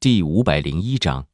第501章。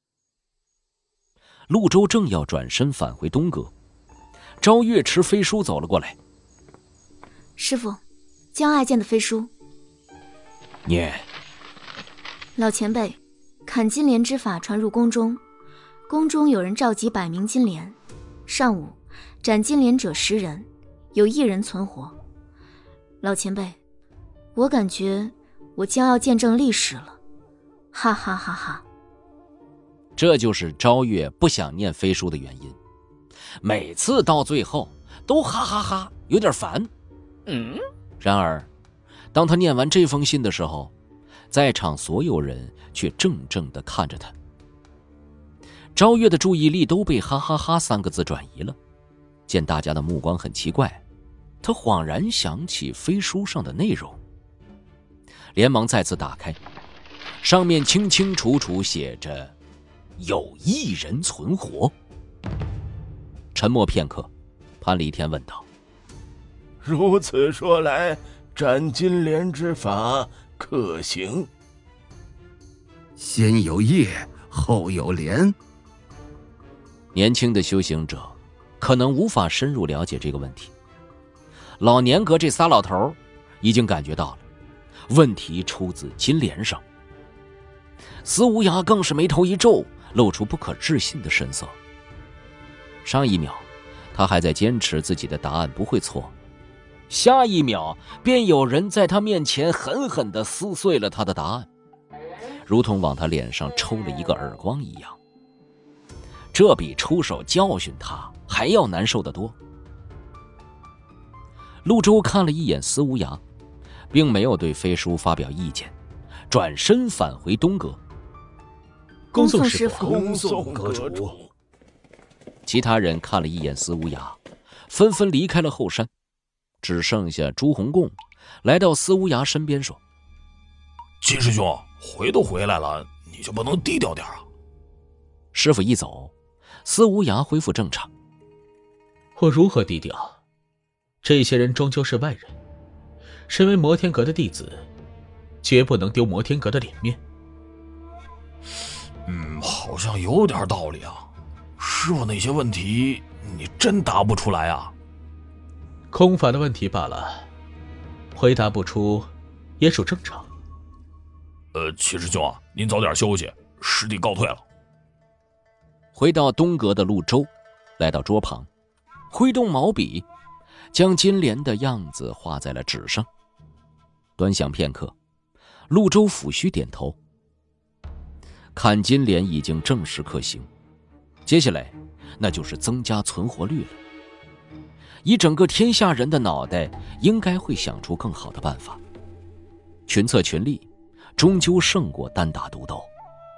陆周正要转身返回东阁，昭月持飞书走了过来。 师父，江爱见的飞书。 念。 老前辈，砍金莲之法传入宫中，宫中有人召集100名金莲，上午斩金莲者10人，有1人存活。老前辈，我感觉我将要见证历史了，哈哈哈哈。 这就是昭月不想念飞书的原因，每次到最后都哈哈哈，有点烦。然而当他念完这封信的时候，在场所有人却怔怔地看着他。昭月的注意力都被哈哈哈3个字转移了，见大家的目光很奇怪，他恍然想起飞书上的内容，连忙再次打开，上面清清楚楚写着有1人存活。沉默片刻，潘礼天问道： 如此说来，斩金莲之法可行？ 先有叶，后有莲。 年轻的修行者可能无法深入了解这个问题，老年阁这仨老头已经感觉到了问题出自金莲上。司无涯更是眉头一皱，露出不可置信的神色。上一秒他还在坚持自己的答案不会错，下一秒便有人在他面前狠狠地撕碎了他的答案，如同往他脸上抽了一个耳光一样。这比出手教训他还要难受得多。陆周看了一眼司无涯，并没有对飞书发表意见，转身返回东阁。 恭送师父， 恭送阁主。 其他人看了一眼司无涯，纷纷离开了后山，只剩下朱洪贡来到司无涯身边说： 金师兄，回都回来了，你就不能低调点啊？ 师父一走，司无涯恢复正常。 我如何低调？这些人终究是外人，身为摩天阁的弟子，绝不能丢摩天阁的脸面。 好像有点道理啊。师父那些问题你真答不出来啊？ 空法的问题罢了，回答不出也属正常。 七师兄啊，您早点休息，师弟告退了。 回到东阁的陆周来到桌旁，挥动毛笔，将金莲的样子画在了纸上。端详片刻，陆周抚须点头。砍金莲已经正式可行，接下来那就是增加存活率了。以整个天下人的脑袋，应该会想出更好的办法。群策群力，终究胜过单打独斗。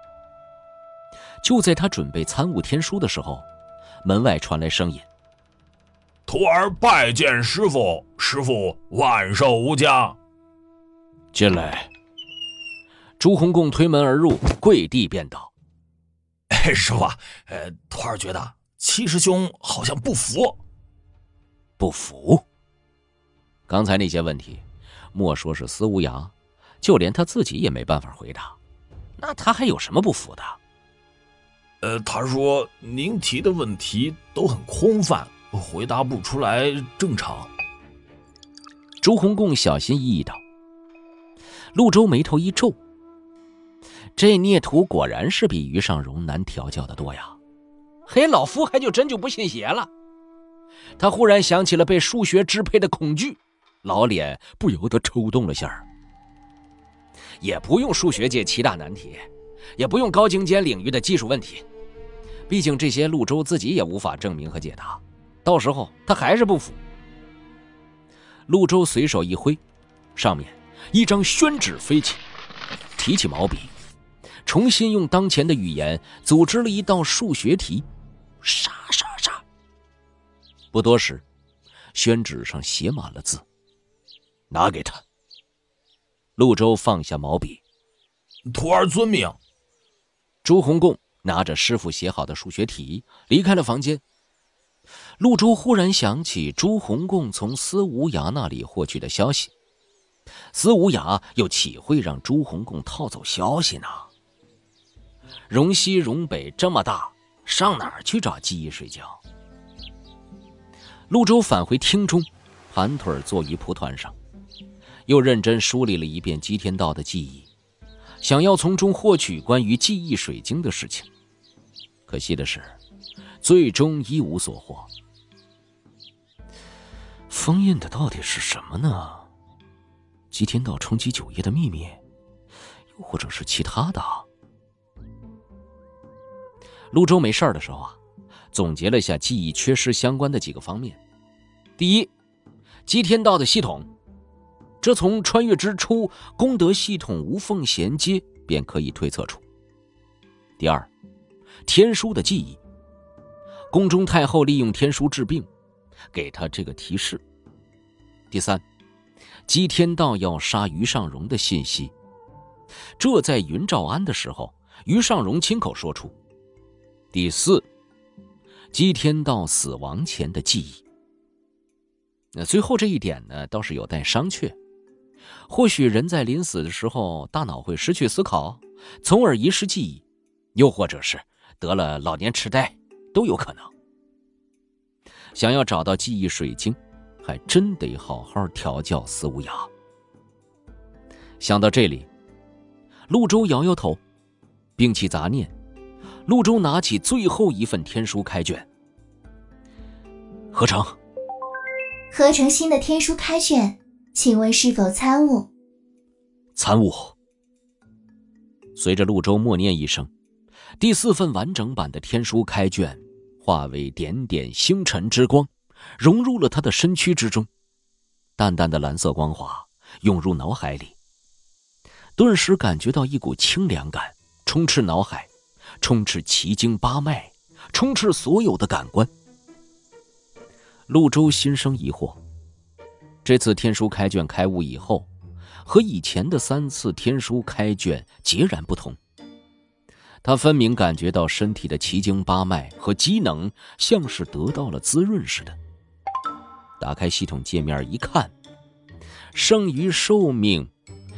就在他准备参悟天书的时候，门外传来声音： 徒儿拜见师父，师父万寿无疆。 进来。朱洪贡推门而入，跪地便道： 师父，徒儿觉得七师兄好像不服。 不服？刚才那些问题，莫说是司无涯，就连他自己也没办法回答，那他还有什么不服的？ 他说您提的问题都很空泛，回答不出来正常。 朱洪贡小心翼翼道。陆周眉头一皱，这孽徒果然是比于尚荣难调教的多呀。嘿，老夫还就真就不信邪了。他忽然想起了被数学支配的恐惧，老脸不由得抽动了下。也不用数学界7大难题，也不用高精尖领域的技术问题，毕竟这些陆周自己也无法证明和解答，到时候他还是不服。陆周随手一挥，上面一张宣纸飞起，提起毛笔，重新用当前的语言组织了一道数学题，沙沙沙。不多时，宣纸上写满了字。拿给他。陆周放下毛笔， 徒儿遵命。 朱洪贡拿着师傅写好的数学题离开了房间。陆周忽然想起朱洪贡从司无涯那里获取的消息，司无涯又岂会让朱洪贡套走消息呢？ 荣西荣北这么大，上哪儿去找记忆水晶？陆周返回厅中，盘腿坐于蒲团上，又认真梳理了一遍姬天道的记忆，想要从中获取关于记忆水晶的事情。可惜的是，最终一无所获。封印的到底是什么呢？姬天道冲击9页的秘密，又或者是其他的？陆周没事儿的时候啊，总结了一下记忆缺失相关的几个方面。第一，姬天道的系统，这从穿越之初功德系统无缝衔接便可以推测出。第二，天书的记忆，宫中太后利用天书治病，给他这个提示。第三，姬天道要杀于尚荣的信息，这在云兆安的时候于尚荣亲口说出。第四，姬天道死亡前的记忆。那最后这一点呢，倒是有待商榷。或许人在临死的时候，大脑会失去思考，从而遗失记忆，又或者是得了老年痴呆，都有可能。想要找到记忆水晶，还真得好好调教司无涯。想到这里，陆周摇摇头，摒弃杂念，陆周拿起最后一份天书开卷。合成合成新的天书开卷，请问是否参悟？ 参悟。随着陆周默念一声，第4份完整版的天书开卷化为点点星辰之光，融入了他的身躯之中，淡淡的蓝色光华涌入脑海里，顿时感觉到一股清凉感充斥脑海，充斥奇经八脉，充斥所有的感官。陆周心生疑惑，这次天书开卷开悟以后，和以前的3次天书开卷截然不同。他分明感觉到身体的奇经八脉和机能像是得到了滋润似的。打开系统界面一看，剩余寿命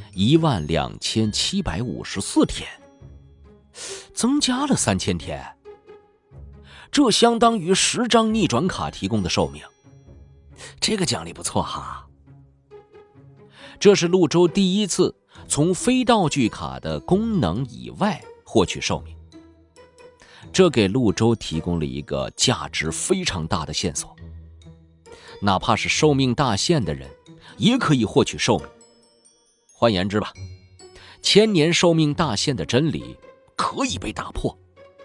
12754天，增加了3000天，这相当于10张逆转卡提供的寿命。这个奖励不错哈。这是陆周第一次从非道具卡的功能以外获取寿命，这给陆周提供了一个价值非常大的线索。哪怕是寿命大限的人也可以获取寿命。换言之吧，1000年寿命大限的真理可以被打破。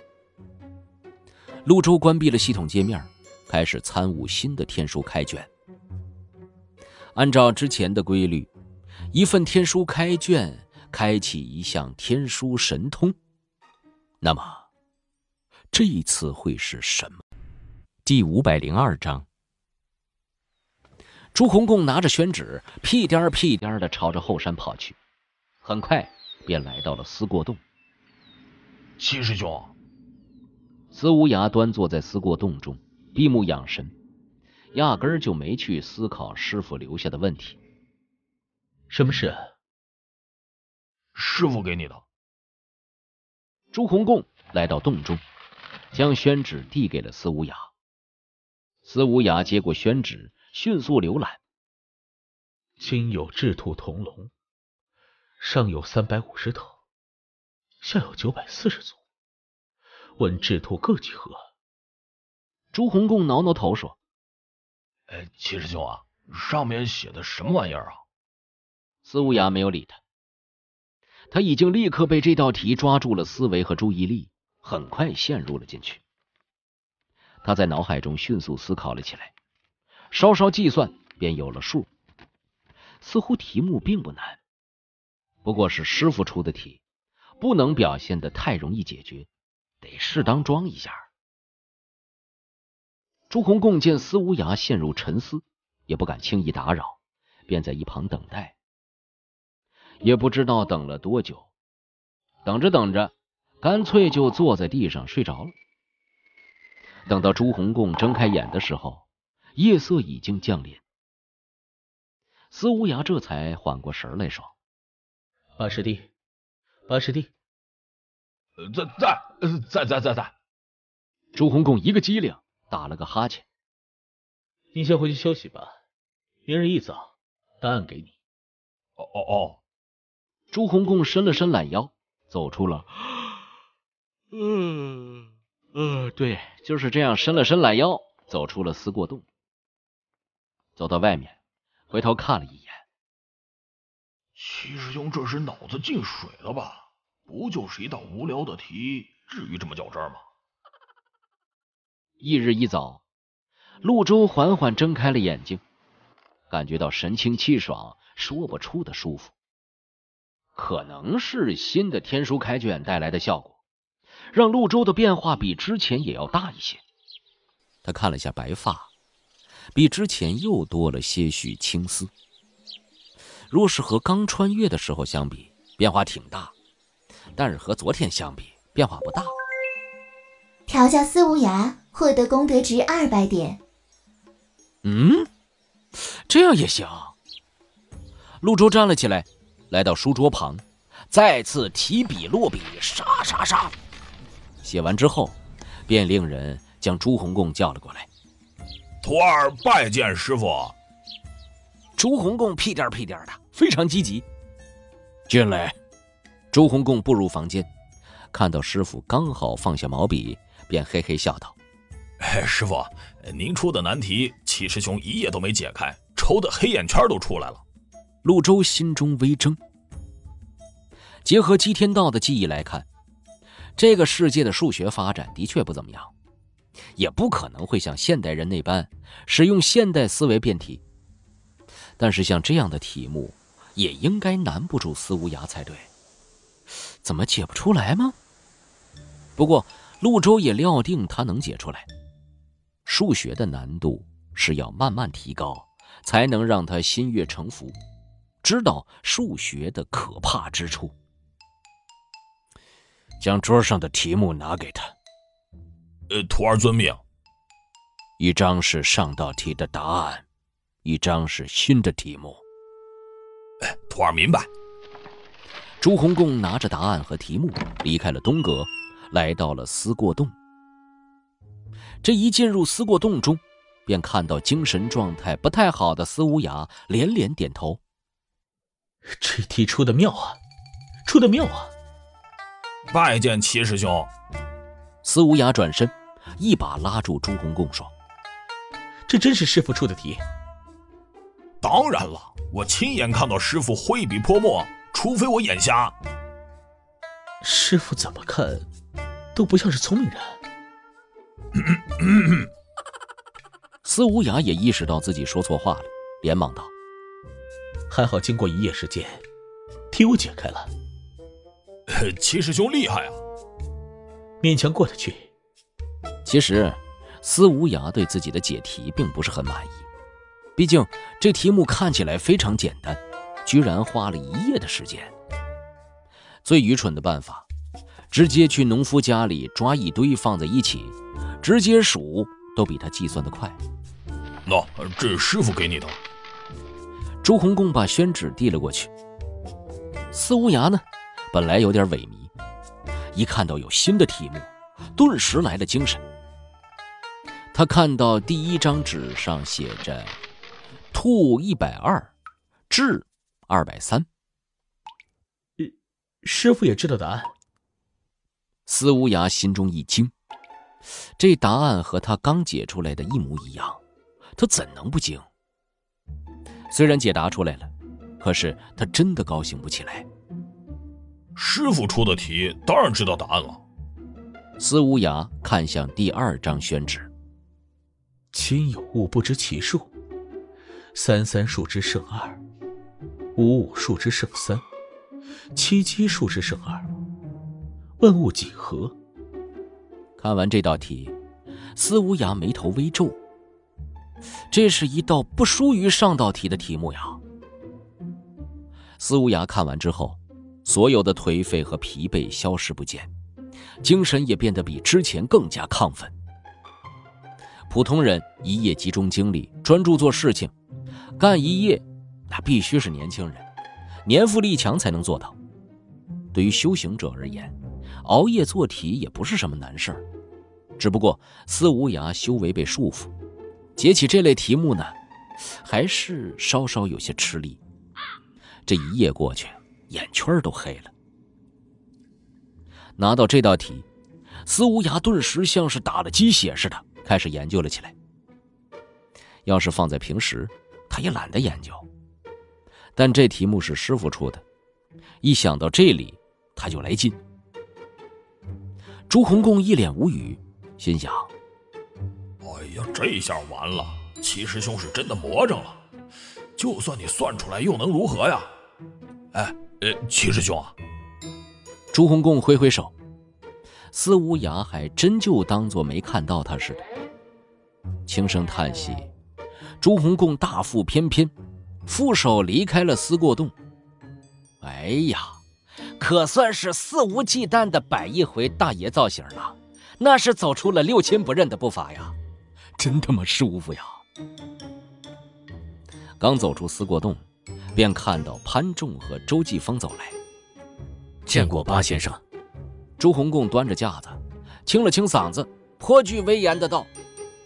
陆周关闭了系统界面，开始参悟新的天书开卷。按照之前的规律，一份天书开卷开启一项天书神通。那么这一次会是什么？第502章。朱红贡拿着宣纸，屁颠儿屁颠儿地朝着后山跑去，很快便来到了思过洞。 七师兄， 司无涯端坐在思过洞中，闭目养神，压根儿就没去思考师傅留下的问题。 什么事？ 师傅给你的。 朱红贡来到洞中，将宣纸递给了司无涯。司无涯接过宣纸，迅速浏览。 今有赤兔同龙，上有350头，下有940足。问赤兔各几何？ 朱红贡挠挠头说： 七师兄啊，上面写的什么玩意儿啊？ 司无涯没有理他，他已经立刻被这道题抓住了思维和注意力，很快陷入了进去。他在脑海中迅速思考了起来，稍稍计算便有了数。似乎题目并不难，不过是师傅出的题，不能表现得太容易解决，得适当装一下。朱红贡见司无涯陷入沉思，也不敢轻易打扰，便在一旁等待。也不知道等了多久，等着等着，干脆就坐在地上睡着了。等到朱红贡睁开眼的时候，夜色已经降临。司无涯这才缓过神来说： 八师弟，八师弟。 在。 朱红贡一个机灵，打了个哈欠。 你先回去休息吧，明日一早答案给你。 哦。 朱红贡伸了伸懒腰，走出了。对，就是这样伸了伸懒腰，走出了思过洞。走到外面，回头看了一眼。 七师兄这是脑子进水了吧？不就是一道无聊的题，至于这么较真吗？ 翌日一早，陆周缓缓睁开了眼睛，感觉到神清气爽，说不出的舒服。可能是新的天书开卷带来的效果，让陆周的变化比之前也要大一些。他看了下白发，比之前又多了些许青丝。若是和刚穿越的时候相比，变化挺大，但是和昨天相比，变化不大。 调教司无涯，获得功德值200点。 这样也行。陆周站了起来，来到书桌旁，再次提笔落笔，杀。写完之后，便令人将朱红贡叫了过来。 徒儿拜见师傅。 朱红贡屁颠的，非常积极。进来。朱红贡步入房间，看到师傅刚好放下毛笔，便嘿嘿笑道： 师傅，您出的难题，七师兄一夜都没解开，愁的黑眼圈都出来了。 陆周心中微怔。结合姬天道的记忆来看，这个世界的数学发展的确不怎么样，也不可能会像现代人那般使用现代思维辩题。但是像这样的题目，也应该难不住司无涯才对。怎么解不出来吗？不过陆周也料定他能解出来。数学的难度是要慢慢提高，才能让他心悦诚服，知道数学的可怕之处。将桌上的题目拿给他。 徒儿遵命。 一张是上道题的答案，一张是新的题目。 徒儿明白。 朱红贡拿着答案和题目离开了东阁，来到了思过洞。这一进入思过洞中，便看到精神状态不太好的司无涯连连点头。 这题出的妙啊！ 拜见七师兄。 司无涯转身一把拉住朱红贡说： 这真是师傅出的题？ 当然了，我亲眼看到师傅挥笔泼墨，除非我眼瞎。 师傅怎么看都不像是聪明人。 司无涯也意识到自己说错话了，连忙道： 还好经过一夜时间，题我解开了。 七师兄厉害啊！ 勉强过得去。 其实司无涯对自己的解题并不是很满意，毕竟这题目看起来非常简单，居然花了1夜的时间。最愚蠢的办法，直接去农夫家里抓一堆放在一起，直接数都比他计算得快。 这是师傅给你的。 朱红贡把宣纸递了过去。司无涯呢，本来有点萎靡，一看到有新的题目，顿时来了精神。他看到第一张纸上写着兔120，智230。 师傅也知道答案。 司无涯心中一惊，这答案和他刚解出来的一模一样，他怎能不惊？虽然解答出来了，可是他真的高兴不起来。 师傅出的题当然知道答案了。 司无涯看向第2张宣纸。 亲有物不知其数，33数之胜2，55数之胜3，77数之胜2，问物几何？ 看完这道题，司无涯眉头微皱，这是一道不输于上道题的题目呀。司无涯看完之后，所有的颓废和疲惫消失不见，精神也变得比之前更加亢奋。普通人一夜集中精力专注做事情，干一夜那必须是年轻人，年富力强才能做到。对于修行者而言熬夜做题也不是什么难事儿，只不过司无涯修为被束缚，解起这类题目呢，还是稍稍有些吃力。这一夜过去，眼圈都黑了。拿到这道题，司无涯顿时像是打了鸡血似的，开始研究了起来。要是放在平时，他也懒得研究，但这题目是师傅出的，一想到这里，他就来劲。朱洪贡一脸无语，心想： 哎呀，这下完了，七师兄是真的魔怔了。就算你算出来又能如何呀？七师兄啊！ 朱洪贡挥挥手，司无涯还真就当作没看到他似的，轻声叹息。朱洪贡大腹翩翩，负手离开了思过洞。哎呀，可算是肆无忌惮的摆一回大爷造型了，那是走出了六亲不认的步伐呀，真他妈舒服呀！刚走出思过洞，便看到潘仲和周继峰走来。 见过八先生。 朱洪贡端着架子，清了清嗓子，颇具威严的道：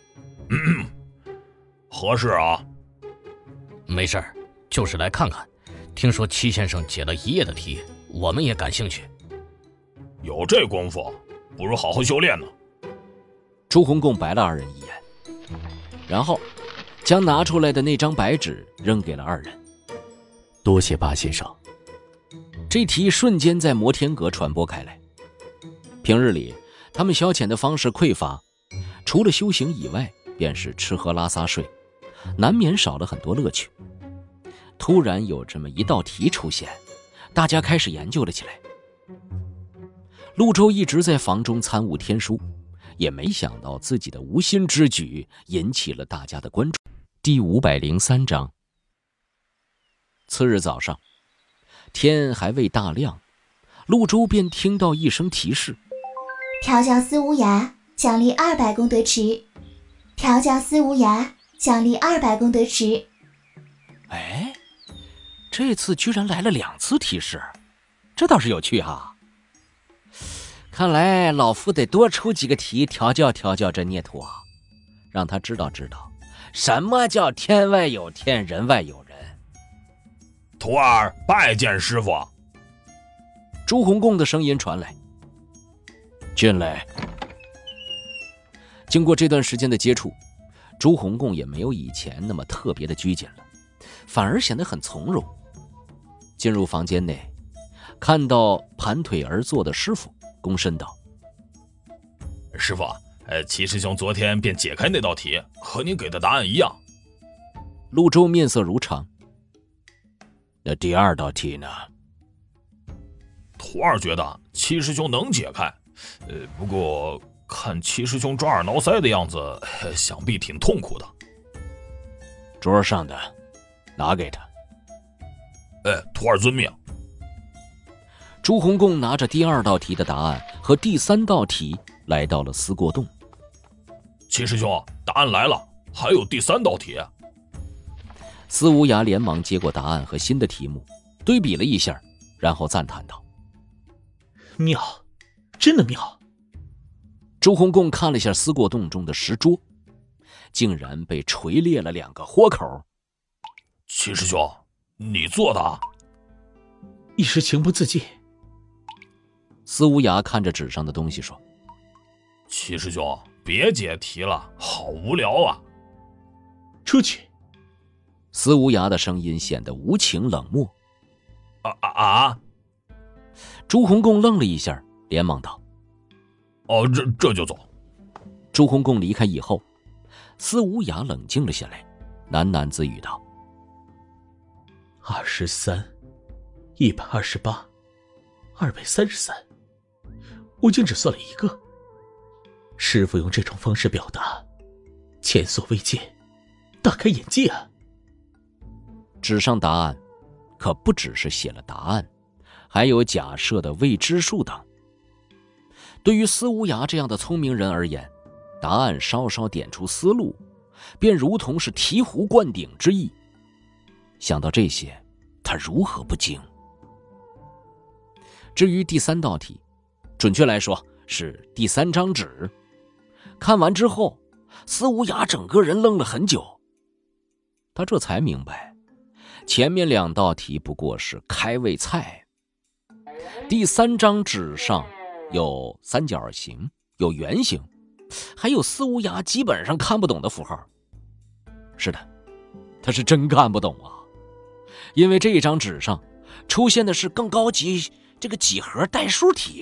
何事啊？ 没事儿，就是来看看。听说七先生解了一夜的题，我们也感兴趣。 有这功夫，不如好好修炼呢。 朱洪贡白了二人一眼，然后将拿出来的那张白纸扔给了二人。 多谢八先生。 这题瞬间在摩天阁传播开来。平日里他们消遣的方式匮乏，除了修行以外便是吃喝拉撒睡，难免少了很多乐趣。突然有这么一道题出现，大家开始研究了起来。陆周一直在房中参悟天书，也没想到自己的无心之举引起了大家的关注。第503章。次日早上，天还未大亮，陆周便听到一声提示： 调教司无涯，奖励200功德池。调教司无涯，奖励200功德池。 哎，这次居然来了2次提示，这倒是有趣哈。看来老夫得多出几个题调教调教这孽徒啊，让他知道知道什么叫天外有天，人外有人。 徒儿拜见师傅。 朱洪贡的声音传来。进来。经过这段时间的接触，朱洪贡也没有以前那么特别的拘谨了，反而显得很从容。进入房间内，看到盘腿而坐的师傅，躬身道： 师傅，齐师兄昨天便解开那道题，和您给的答案一样。 陆周面色如常。那第2道题呢？ 徒儿觉得齐师兄能解开，不过看齐师兄抓耳挠腮的样子，想必挺痛苦的。 桌上的，拿给他。 徒儿遵命。 朱洪贡拿着第2道题的答案和第3道题来到了思过洞。 齐师兄，答案来了，还有第3道题。 司无涯连忙接过答案和新的题目，对比了一下，然后赞叹道： 妙，真的妙。 朱洪贡看了一下思过洞中的石桌，竟然被锤裂了2个豁口。 齐师兄，你做的啊？ 一时情不自禁。 司无涯看着纸上的东西说： 齐师兄，别解题了，好无聊啊。 出去。 司无涯的声音显得无情冷漠。朱洪贡愣了一下，连忙道： 这就走。 朱洪贡离开以后，司无涯冷静了下来，喃喃自语道 ：23、128、233，我竟只算了1个。师父用这种方式表达，前所未见，大开眼界啊！ 纸上答案可不只是写了答案，还有假设的未知数等。对于司无涯这样的聪明人而言，答案稍稍点出思路，便如同是醍醐灌顶之意。想到这些，他如何不惊？至于第3道题， 准确来说是第3张纸。看完之后，司无涯整个人愣了很久，他这才明白，前面2道题不过是开胃菜。第3张纸上有三角形，有圆形，还有司无涯基本上看不懂的符号。是的，他是真看不懂啊，因为这张纸上出现的是更高级这个几何代数题。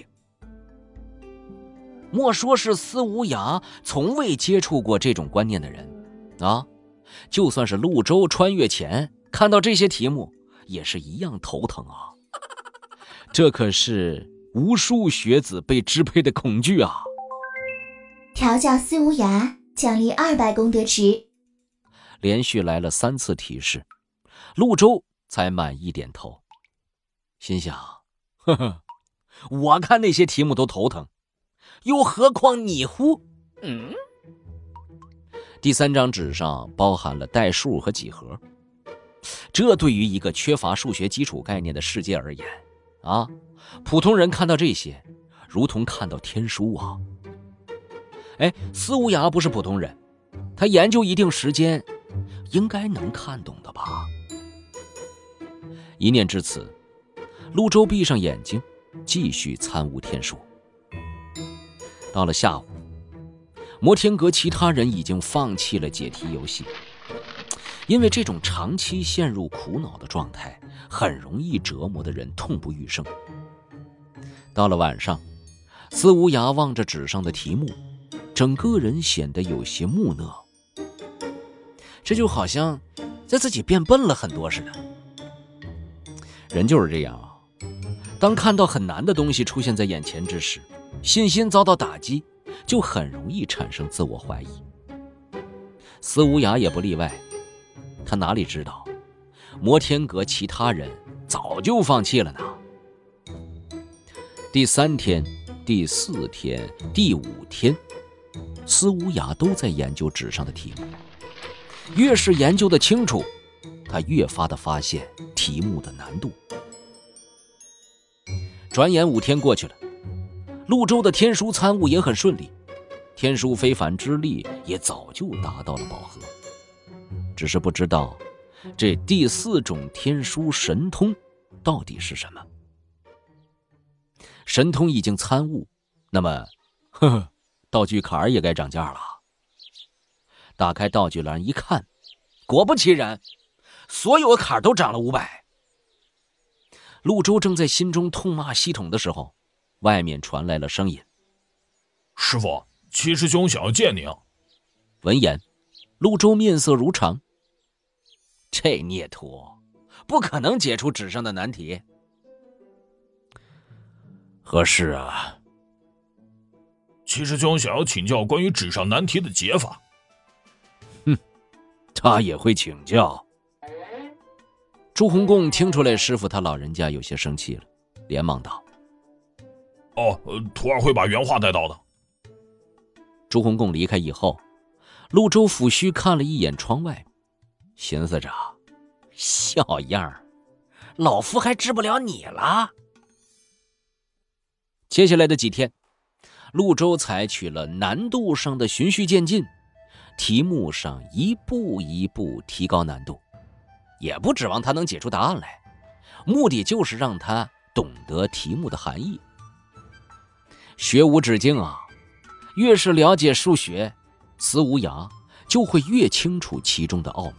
莫说是司无涯从未接触过这种观念的人啊，就算是陆周穿越前看到这些题目也是一样头疼啊。这可是无数学子被支配的恐惧啊。 调教司无涯，奖励200功德值。 连续来了3次提示，陆周才满意点头，心想，呵呵，我看那些题目都头疼，又何况你乎？第3张纸上包含了代数和几何，这对于一个缺乏数学基础概念的世界而言啊，普通人看到这些如同看到天书啊。司无涯不是普通人，他研究一定时间应该能看懂的吧。一念至此，陆周闭上眼睛继续参悟天书。到了下午，摩天阁其他人已经放弃了解题游戏，因为这种长期陷入苦恼的状态很容易折磨的人痛不欲生。到了晚上，司无涯望着纸上的题目，整个人显得有些木讷，这就好像在自己变笨了很多似的。人就是这样啊，当看到很难的东西出现在眼前之时，信心遭到打击，就很容易产生自我怀疑。司无涯也不例外，他哪里知道摩天阁其他人早就放弃了呢。第3天、第4天、第5天，司无涯都在研究纸上的题目，越是研究得清楚，他越发的发现题目的难度。转眼5天过去了，陆周的天书参悟也很顺利，天书非凡之力也早就达到了饱和，只是不知道这第4种天书神通到底是什么。神通已经参悟，那么道具坎也该涨价了。打开道具栏一看，果不其然，所有的坎都涨了500。陆周正在心中痛骂系统的时候，外面传来了声音：“ 师傅，七师兄想要见您。” 闻言，陆周面色如常。这孽徒不可能解出纸上的难题。何事啊？ 七师兄想要请教关于纸上难题的解法。 他也会请教。朱洪贡听出来师傅他老人家有些生气了，连忙道：“ 徒儿会把原话带到的。” 朱洪贡离开以后，陆周抚须看了一眼窗外，寻思着，小样儿，老夫还治不了你了。接下来的几天，陆周采取了难度上的循序渐进，题目上一步一步提高难度，也不指望他能解出答案来，目的就是让他懂得题目的含义。学无止境啊，越是了解数学，司无涯就会越清楚其中的奥秘。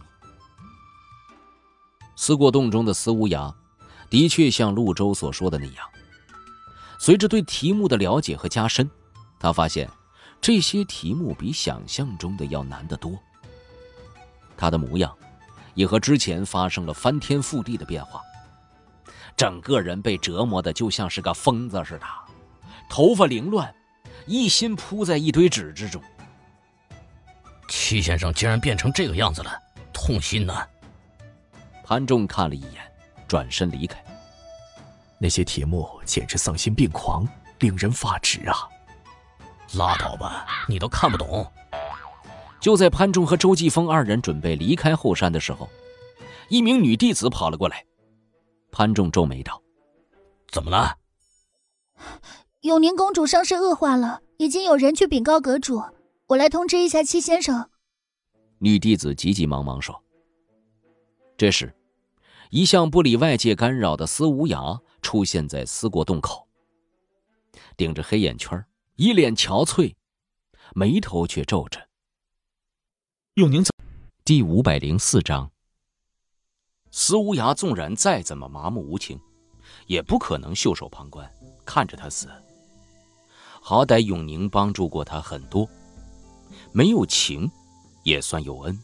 思过洞中的司无涯的确像陆周所说的那样，随着对题目的了解和加深，他发现这些题目比想象中的要难得多。他的模样也和之前发生了翻天覆地的变化，整个人被折磨的就像是个疯子似的，头发凌乱，一心扑在一堆纸之中。 戚先生竟然变成这个样子了，痛心呐！ 潘仲看了一眼，转身离开。 那些题目简直丧心病狂，令人发指啊！ 拉倒吧，你都看不懂。 就在潘仲和周继峰二人准备离开后山的时候，一名女弟子跑了过来。潘仲皱眉道：“ 怎么了？” 永宁公主伤势恶化了，已经有人去禀告阁主，我来通知一下戚先生。 女弟子急急忙忙说。这时，一向不理外界干扰的司无涯出现在思过洞口，顶着黑眼圈，一脸憔悴，眉头却皱着。 永宁第504章。司无涯纵然再怎么麻木无情，也不可能袖手旁观，看着他死。好歹永宁帮助过他很多，没有情，也算有恩。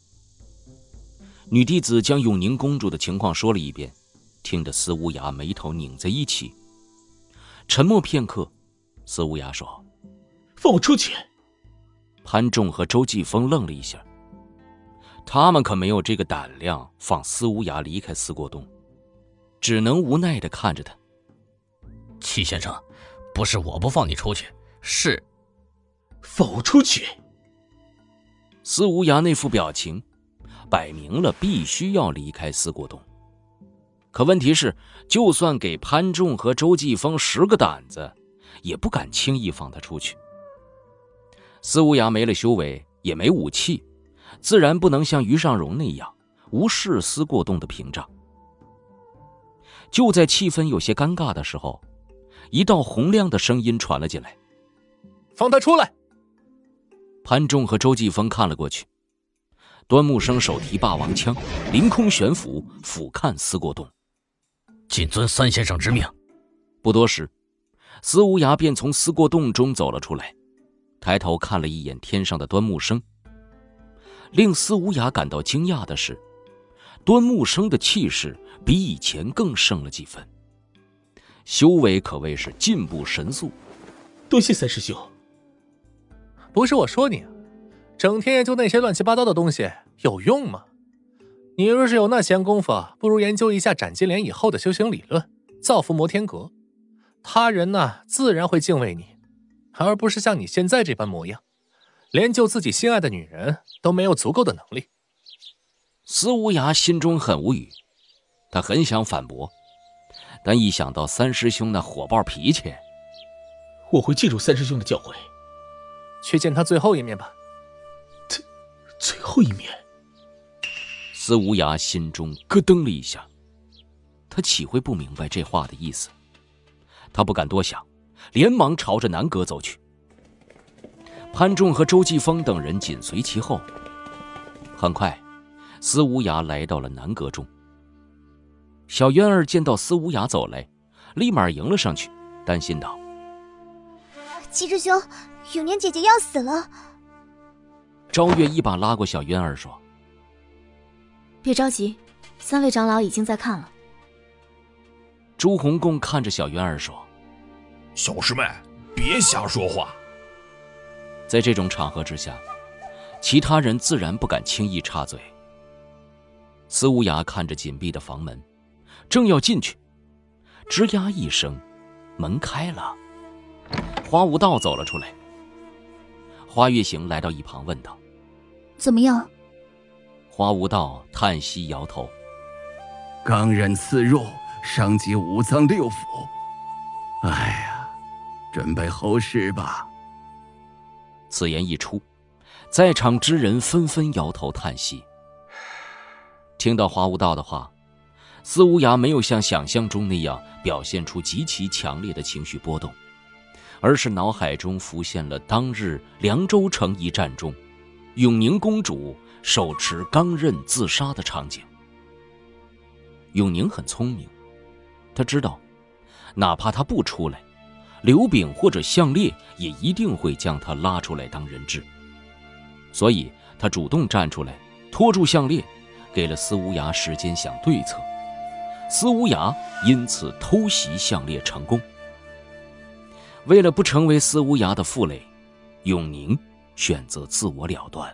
女弟子将永宁公主的情况说了一遍，听得司无涯眉头拧在一起。沉默片刻，司无涯说：“ 放我出去。” 潘仲和周继峰愣了一下，他们可没有这个胆量放司无涯离开思过洞，只能无奈地看着他。 戚先生，不是我不放你出去，是放我出去。 司无涯那副表情摆明了必须要离开思过洞，可问题是，就算给潘仲和周继峰10个胆子，也不敢轻易放他出去。司无涯没了修为，也没武器，自然不能像于尚荣那样无视思过洞的屏障。就在气氛有些尴尬的时候，一道洪亮的声音传了进来：“ 放他出来！” 潘仲和周继峰看了过去，端木生手提霸王枪，凌空悬斧，俯瞰思过洞。 谨遵三先生之命。 不多时，司无涯便从思过洞中走了出来，抬头看了一眼天上的端木生。令司无涯感到惊讶的是，端木生的气势比以前更盛了几分，修为可谓是进步神速。 多谢三师兄。 不是我说你，整天研究那些乱七八糟的东西有用吗？你若是有那闲工夫，不如研究一下斩金莲以后的修行理论，造福摩天阁。他人呢，自然会敬畏你，而不是像你现在这般模样，连救自己心爱的女人都没有足够的能力。 司无涯心中很无语，他很想反驳，但一想到三师兄那火爆脾气， 我会记住三师兄的教诲。 去见他最后一面吧。 最后一面？ 司无涯心中咯噔了一下，他岂会不明白这话的意思？他不敢多想，连忙朝着南阁走去。潘仲和周继峰等人紧随其后。很快，司无涯来到了南阁中。小渊儿见到司无涯走来，立马迎了上去，担心道：“ 七师兄，永年姐姐要死了。” 昭月一把拉过小渊儿说：“ 别着急，3位长老已经在看了。” 朱红贡看着小渊儿说：“ 小师妹，别瞎说话。” 在这种场合之下，其他人自然不敢轻易插嘴。司无涯看着紧闭的房门，正要进去，吱呀一声，门开了，花无道走了出来。花月行来到一旁问道：“ 怎么样？” 花无道叹息摇头：“ 刚刃刺入，伤及五脏六腑。哎呀，准备后事吧。” 此言一出，在场之人纷纷摇头叹息。听到花无道的话，司无涯没有像想象中那样表现出极其强烈的情绪波动，而是脑海中浮现了当日凉州城一战中永宁公主手持钢刃自杀的场景。永宁很聪明，他知道哪怕他不出来，刘炳或者项烈也一定会将他拉出来当人质，所以他主动站出来拖住项烈，给了司无涯时间想对策。司无涯因此偷袭项烈成功。为了不成为司无涯的负累，永宁选择自我了断。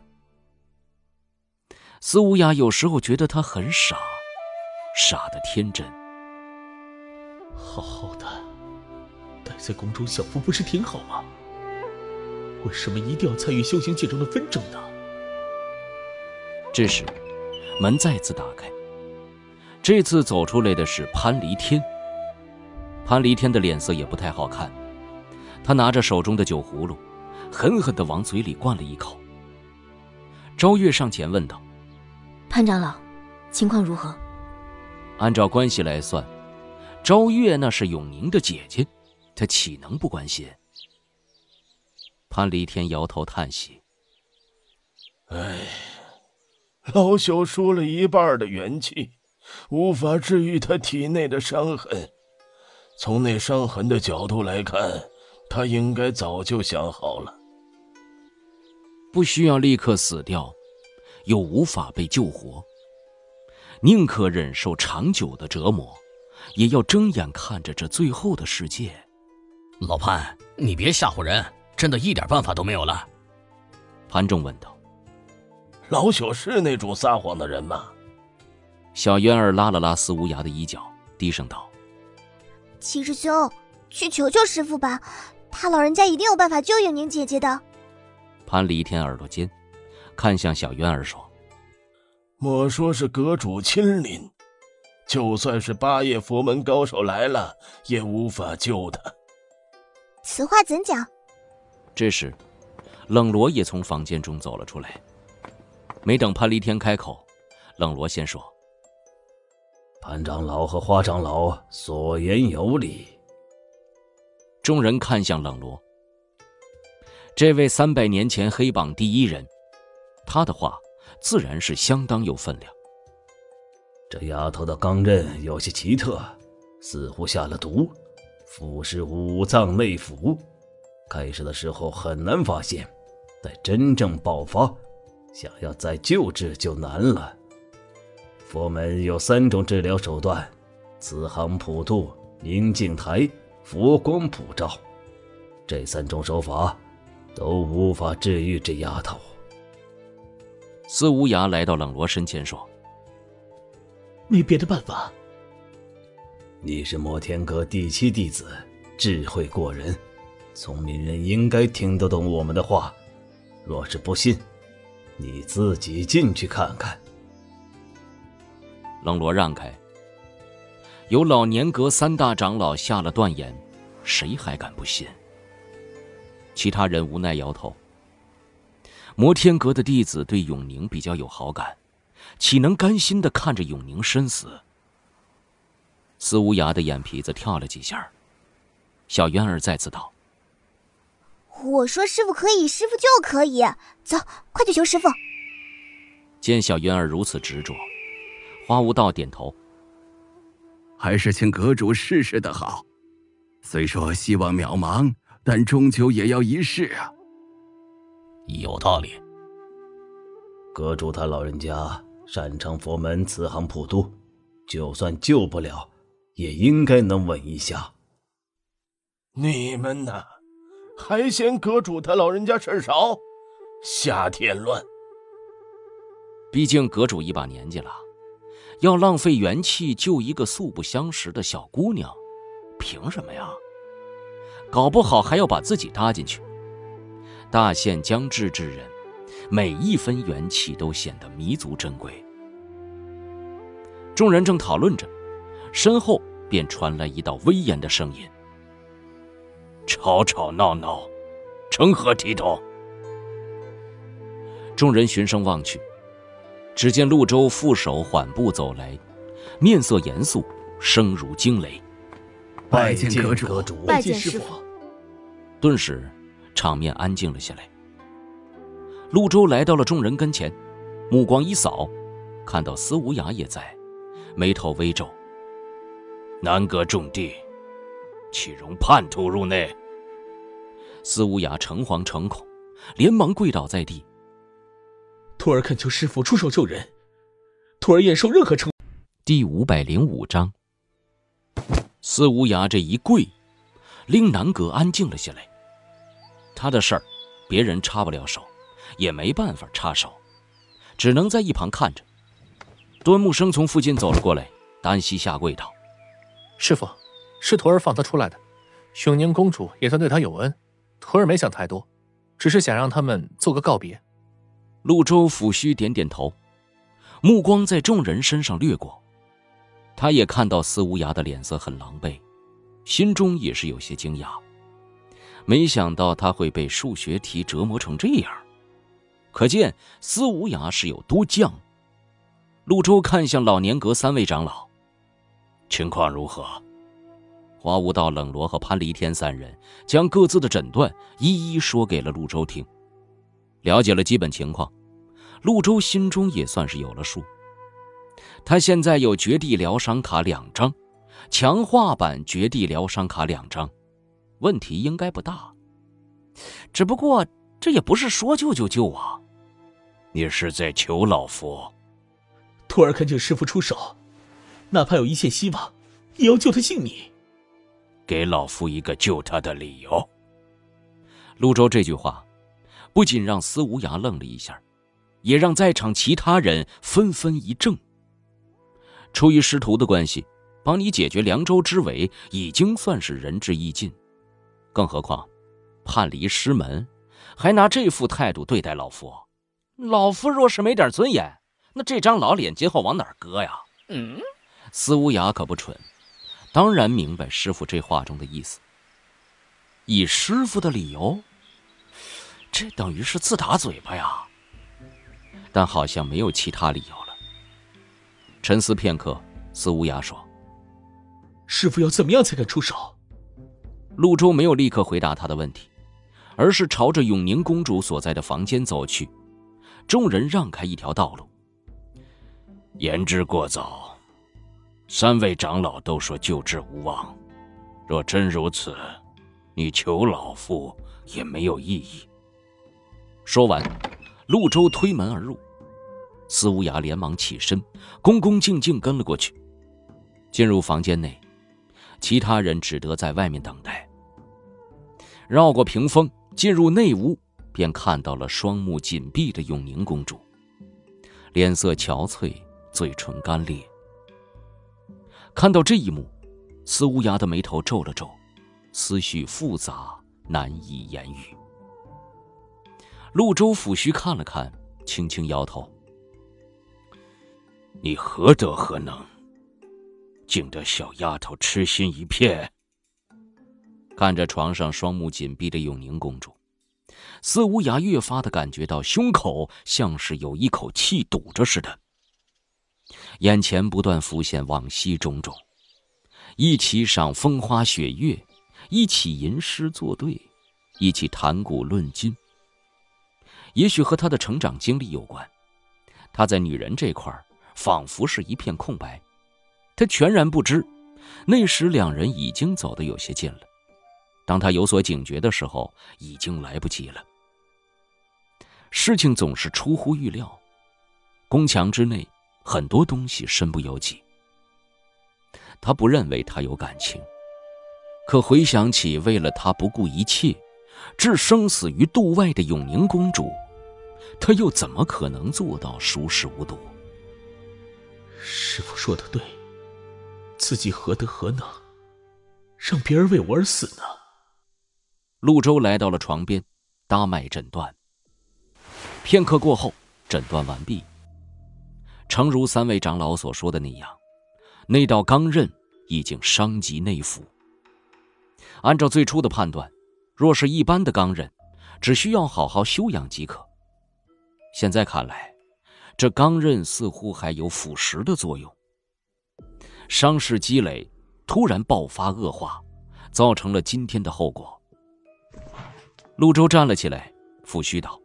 司无涯有时候觉得他很傻，傻得天真。 好好的待在宫中享福不是挺好吗？为什么一定要参与修行界中的纷争呢？ 这时门再次打开，这次走出来的是潘离天。潘离天的脸色也不太好看， 他拿着手中的酒葫芦，狠狠地往嘴里灌了一口。昭月上前问道：“ 潘长老，情况如何？” 按照关系来算，昭月那是永宁的姐姐，他岂能不关心？潘黎天摇头叹息：“ 哎，老朽输了一半的元气，无法治愈他体内的伤痕。从那伤痕的角度来看，他应该早就想好了。 不需要立刻死掉，又无法被救活，宁可忍受长久的折磨，也要睁眼看着这最后的世界。” 老潘，你别吓唬人，真的一点办法都没有了。 潘仲问道：“ 老朽是那种撒谎的人吗？” 小渊儿拉了拉司无涯的衣角，低声道：“ 七师兄，去求求师父吧，他老人家一定有办法救永宁姐姐的。” 潘黎天耳朵尖，看向小渊儿说：“ 莫说是阁主亲临，就算是八叶佛门高手来了，也无法救他。” 此话怎讲？ 这时，冷罗也从房间中走了出来。没等潘黎天开口，冷罗先说：“ 潘长老和花长老所言有理。” 众人看向冷罗，这位300年前黑榜第一人，他的话自然是相当有分量。 这丫头的钢刃有些奇特，似乎下了毒，腐蚀五脏内腑。开始的时候很难发现，待真正爆发，想要再救治就难了。佛门有3种治疗手段：慈航普渡、明镜台、佛光普照。这3种手法都无法治愈这丫头。 司无涯来到冷罗身前说：“ 没别的办法。” 你是摩天阁第7弟子，智慧过人，聪明人应该听得懂我们的话。若是不信，你自己进去看看。 冷罗让开，有老年阁3大长老下了断言，谁还敢不信？其他人无奈摇头。摩天阁的弟子对永宁比较有好感，岂能甘心地看着永宁身死？司无涯的眼皮子跳了几下。小渊儿再次道：“ 我说师父可以，师父就可以，走，快去求师父。” 见小渊儿如此执着，花无道点头：“ 还是请阁主试试的好。虽说希望渺茫，但终究也要一试啊。” 有道理。 阁主他老人家擅长佛门慈航普渡，就算救不了，也应该能稳一下。 你们呐，还嫌阁主他老人家事儿少？瞎添乱！ 毕竟阁主一把年纪了，要浪费元气救一个素不相识的小姑娘，凭什么呀？搞不好还要把自己搭进去。大限将至之人，每一分元气都显得弥足珍贵。众人正讨论着，身后便传来一道威严的声音：“吵吵闹闹，成何体统？”众人循声望去，只见陆州副手缓步走来，面色严肃，声如惊雷：“ 拜见阁主， 拜见师父。” 顿时场面安静了下来。陆州来到了众人跟前，目光一扫，看到司无涯也在，眉头微皱：“南阁重地，岂容叛徒入内？”司无涯诚惶诚恐，连忙跪倒在地：“ 徒儿恳求师父出手救人，徒儿愿受任何惩。” 第505章。司无涯这一跪，令南阁安静了下来。他的事儿，别人插不了手，也没办法插手，只能在一旁看着。端木生从附近走了过来，单膝下跪道：“ 师父，是徒儿放他出来的。永宁公主也算对他有恩，徒儿没想太多，只是想让他们做个告别。” 陆州抚须点点头，目光在众人身上掠过。他也看到司无涯的脸色很狼狈，心中也是有些惊讶。 没想到他会被数学题折磨成这样，可见司无涯是有多犟。陆周看向老年阁3位长老，情况如何？花无道、冷罗和潘离天3人将各自的诊断一一说给了陆周听。了解了基本情况，陆周心中也算是有了数。他现在有绝地疗伤卡2张，强化版绝地疗伤卡2张，问题应该不大。只不过这也不是说救就救啊！你是在求老夫？ 徒儿恳请师父出手，哪怕有一线希望，也要救他性命。 给老夫一个救他的理由。陆周这句话不仅让司无涯愣了一下，也让在场其他人纷纷一怔。出于师徒的关系，帮你解决凉州之围已经算是仁至义尽，更何况叛离师门，还拿这副态度对待老夫。老夫若是没点尊严，那这张老脸今后往哪儿搁呀？司无涯可不蠢，当然明白师傅这话中的意思。以师傅的理由，这等于是自打嘴巴呀。但好像没有其他理由了。沉思片刻，司无涯说： 师傅要怎么样才肯出手？ 陆周没有立刻回答他的问题，而是朝着永宁公主所在的房间走去。众人让开一条道路。言之过早，3位长老都说救治无望，若真如此，你求老夫也没有意义。说完，陆周推门而入，司无涯连忙起身，恭恭敬敬跟了过去。进入房间内，其他人只得在外面等待。绕过屏风，进入内屋，便看到了双目紧闭的永宁公主，脸色憔悴，嘴唇干裂。看到这一幕，司无涯的眉头皱了皱，思绪复杂，难以言语。陆周抚须看了看，轻轻摇头：你何德何能，竟得小丫头痴心一片？看着床上双目紧闭的永宁公主，司无涯越发的感觉到胸口像是有一口气堵着似的，眼前不断浮现往昔种种，一起赏风花雪月，一起吟诗作对，一起谈古论今。也许和他的成长经历有关，他在女人这块仿佛是一片空白，他全然不知那时两人已经走得有些近了。当他有所警觉的时候，已经来不及了。事情总是出乎预料，宫墙之内很多东西身不由己。他不认为他有感情，可回想起为了他不顾一切置生死于度外的永宁公主，他又怎么可能做到熟视无睹？ 师父说的对，自己何德何能，让别人为我而死呢？ 陆周来到了床边，搭脉诊断。片刻过后，诊断完毕。诚如3位长老所说的那样，那道钢刃已经伤及内腑。按照最初的判断，若是一般的钢刃，只需要好好休养即可。现在看来，这钢刃似乎还有腐蚀的作用。伤势积累，突然爆发恶化，造成了今天的后果。陆周站了起来，抚须道：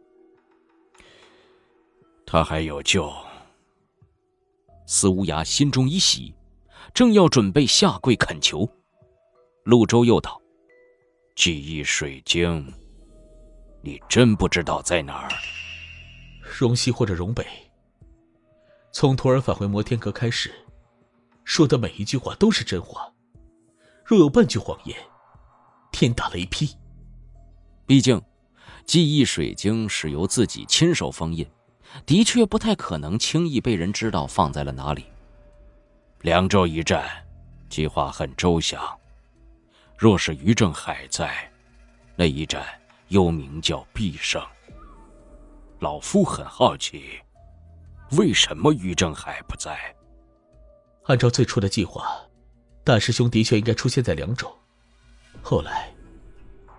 他还有救。司无涯心中一喜，正要准备下跪恳求，陆周又道：记忆水晶，你真不知道在哪儿？ 荣西或者荣北。从徒儿返回摩天阁开始，说的每一句话都是真话，若有半句谎言，天打雷劈。 毕竟记忆水晶是由自己亲手封印，的确不太可能轻易被人知道放在了哪里。凉州一战计划很周详，若是于正海在，那一战又名叫必胜。老夫很好奇，为什么于正海不在？ 按照最初的计划，大师兄的确应该出现在凉州，后来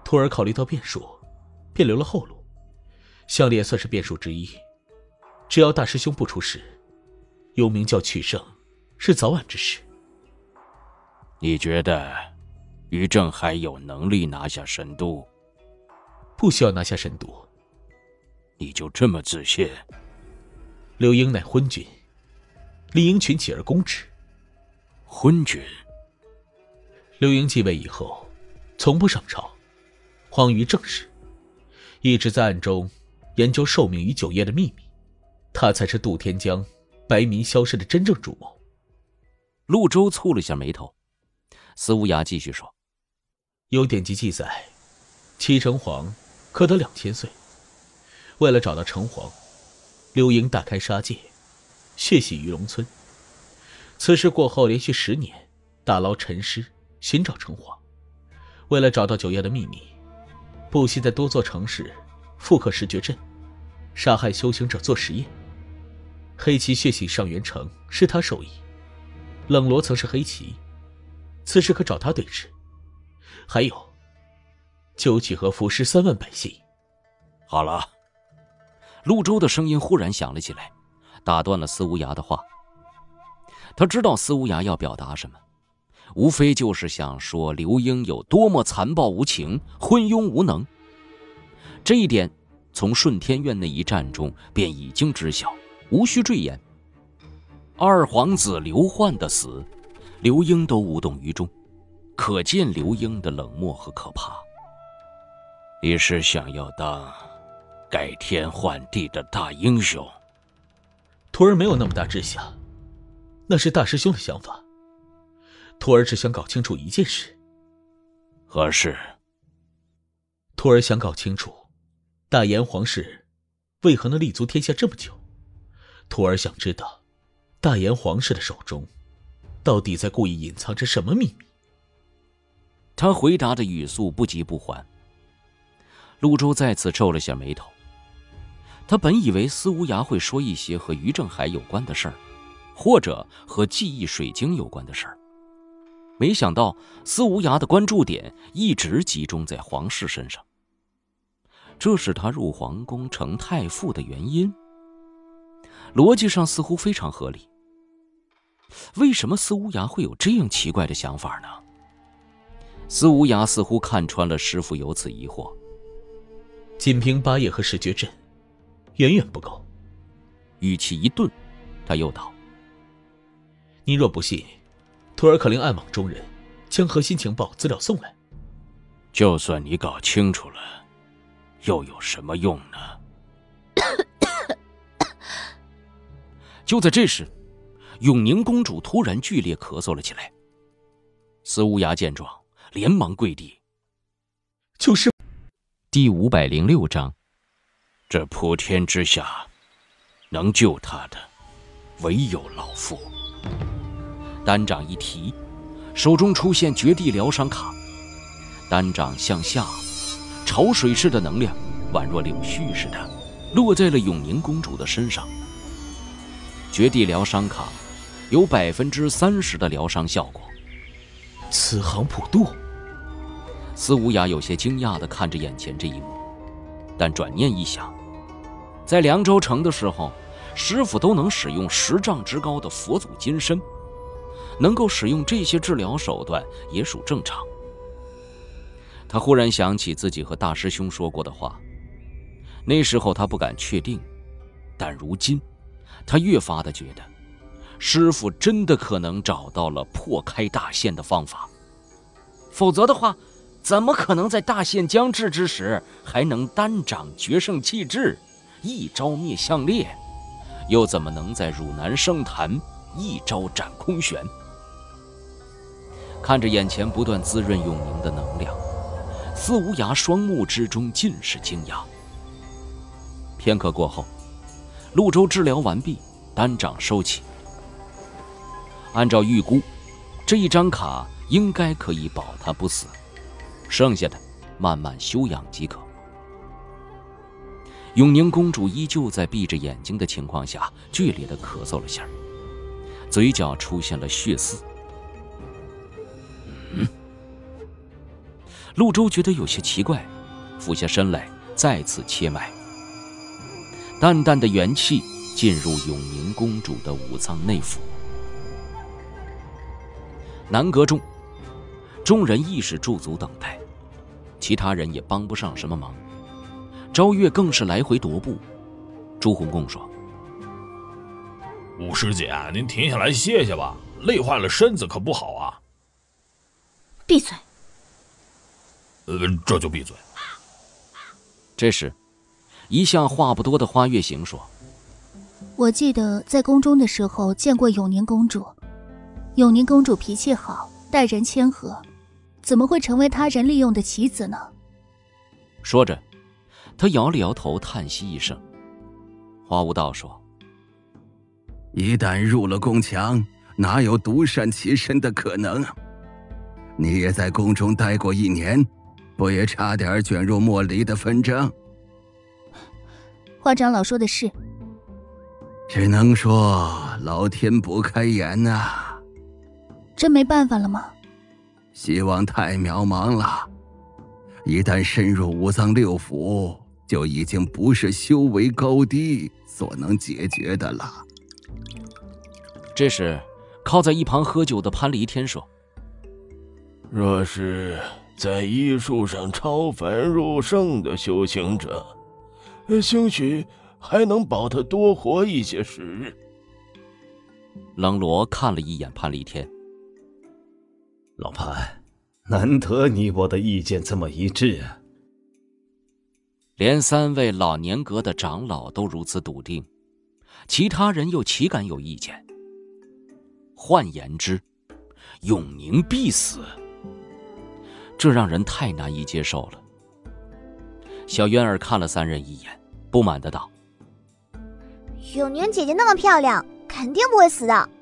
徒儿考虑到变数，便留了后路。项链算是变数之一，只要大师兄不出事，幽冥教取胜是早晚之事。 你觉得于正还有能力拿下神都？ 不需要拿下神都。 你就这么自信？ 刘英乃昏君，理应群起而攻之。 昏君？ 刘英继位以后，从不上朝，荒于政事，一直在暗中研究受命于九叶的秘密。他才是渡天江白民消失的真正主谋。 陆周蹙了下眉头。司无涯继续说： 有典籍记载，齐成皇可得2000岁。为了找到城隍，刘盈大开杀戒，血洗鱼龙村。此事过后，连续10年打捞陈尸，寻找城隍。为了找到九叶的秘密，不惜在多座城市复刻石绝阵，杀害修行者做实验。黑旗血洗上元城是他授意，冷罗曾是黑旗，此事可找他对峙。还有救济和服尸3万百姓。 好了。陆周的声音忽然响了起来，打断了司无涯的话。他知道司无涯要表达什么，无非就是想说刘英有多么残暴无情、昏庸无能。这一点从顺天院那一战中便已经知晓，无需赘言。二皇子刘焕的死，刘英都无动于衷，可见刘英的冷漠和可怕。你是想要当改天换地的大英雄？ 徒儿没有那么大志向，那是大师兄的想法。徒儿只想搞清楚一件事。 何事？ 徒儿想搞清楚大炎皇室为何能立足天下这么久。徒儿想知道大炎皇室的手中到底在故意隐藏着什么秘密。 他回答的语速不急不缓。陆周再次皱了下眉头。他本以为司无涯会说一些和于正海有关的事儿，或者和记忆水晶有关的事儿，没想到司无涯的关注点一直集中在皇室身上。这是他入皇宫成太傅的原因？逻辑上似乎非常合理。为什么司无涯会有这样奇怪的想法呢？司无涯似乎看穿了师父有此疑惑。 仅凭8叶和石绝阵远远不够。 语气一顿，他又道： 你若不信，徒儿可令暗网中人将核心情报资料送来。 就算你搞清楚了，又有什么用呢？就在这时，永宁公主突然剧烈咳嗽了起来。司无涯见状，连忙跪地。 就是第506章，这普天之下，能救他的，唯有老夫。单掌一提，手中出现绝地疗伤卡，单掌向下，潮水似的能量，宛若柳絮似的，落在了永宁公主的身上。绝地疗伤卡有30%的疗伤效果。 此行普渡。 司无涯有些惊讶地看着眼前这一幕，但转念一想，在凉州城的时候，师傅都能使用10丈之高的佛祖金身，能够使用这些治疗手段也属正常。他忽然想起自己和大师兄说过的话，那时候他不敢确定，但如今他越发的觉得师傅真的可能找到了破开大限的方法，否则的话怎么可能在大限将至之时还能单掌决胜气质，一招灭项链，又怎么能在汝南圣坛一招斩空玄？看着眼前不断滋润永宁的能量，司无涯双目之中尽是惊讶。片刻过后，陆周治疗完毕，单掌收起。按照预估，这一张卡应该可以保他不死，剩下的慢慢休养即可。永宁公主依旧在闭着眼睛的情况下剧烈地咳嗽了下，嘴角出现了血丝。 陆周觉得有些奇怪，俯下身来再次切脉。淡淡的元气进入永宁公主的五脏内腑。南阁中，众人亦是驻足等待，其他人也帮不上什么忙。昭月更是来回踱步。朱洪贡说：“ 五师姐，您停下来歇歇吧，累坏了身子可不好啊。” 闭嘴！ 这就闭嘴。 这时，一向话不多的花月行说：“ 我记得在宫中的时候见过永宁公主，永宁公主脾气好，待人谦和，怎么会成为他人利用的棋子呢？” 说着，他摇了摇头，叹息一声。花无道说：“ 一旦入了宫墙，哪有独善其身的可能？你也在宫中待过1年，不也差点卷入莫离的纷争？” 花长老说的是， 只能说老天不开眼啊。 真没办法了吗？ 希望太渺茫了，一旦深入五脏六腑，就已经不是修为高低所能解决的了。 这时，靠在一旁喝酒的潘黎天说：“ 若是在医术上超凡入圣的修行者，兴许还能保他多活一些时日。” 冷罗看了一眼潘黎天：“ 老潘，难得你我的意见这么一致啊。” 连3位老年阁的长老都如此笃定，其他人又岂敢有意见？换言之，永宁必死，这让人太难以接受了。小渊儿看了3人一眼，不满的道：“ 永宁姐姐那么漂亮，肯定不会死的。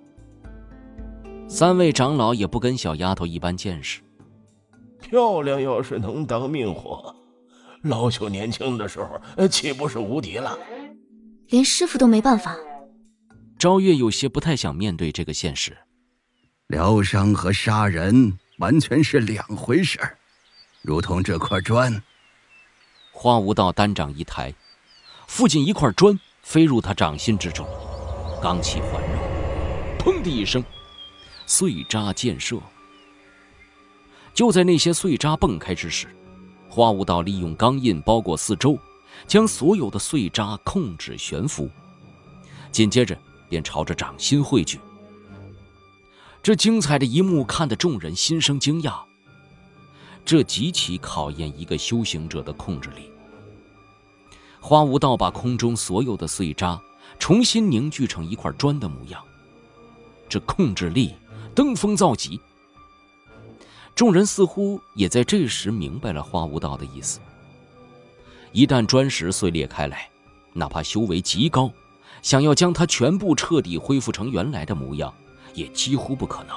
”3位长老也不跟小丫头一般见识。 漂亮要是能当命活，老朽年轻的时候岂不是无敌了？ 连师傅都没办法。 昭月有些不太想面对这个现实。 疗伤和杀人完全是2回事，如同这块砖。 花无道单掌一抬，附近一块砖飞入他掌心之中，罡气环绕，砰的一声，碎渣溅射。就在那些碎渣迸开之时，花无道利用钢印包裹四周，将所有的碎渣控制悬浮，紧接着便朝着掌心汇聚。这精彩的一幕看得众人心生惊讶，这极其考验一个修行者的控制力。花无道把空中所有的碎渣重新凝聚成一块砖的模样，这控制力登峰造极。众人似乎也在这时明白了花无道的意思。一旦砖石碎裂开来，哪怕修为极高，想要将它全部彻底恢复成原来的模样，也几乎不可能。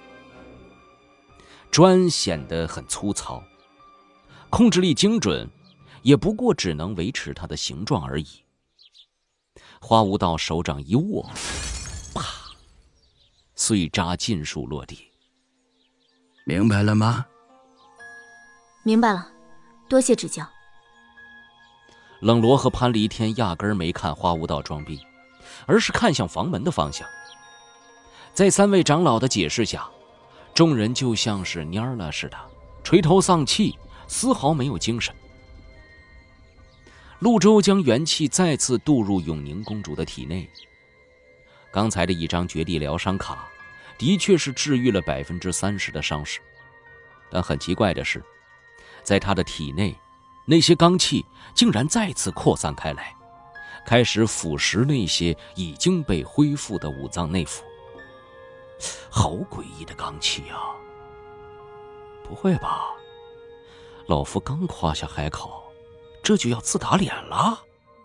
砖显得很粗糙，控制力精准，也不过只能维持它的形状而已。花无道手掌一握，啪，碎渣尽数落地。 明白了吗？ 明白了，多谢指教。 冷罗和潘黎天压根儿没看花无道装逼，而是看向房门的方向。在3位长老的解释下，众人就像是蔫了似的，垂头丧气，丝毫没有精神。陆周将元气再次渡入永宁公主的体内。刚才的一张绝地疗伤卡的确是治愈了30%的伤势，但很奇怪的是，在她的体内，那些罡气竟然再次扩散开来，开始腐蚀那些已经被恢复的五脏内腑。好诡异的罡气啊！不会吧？老夫刚夸下海口，这就要自打脸了？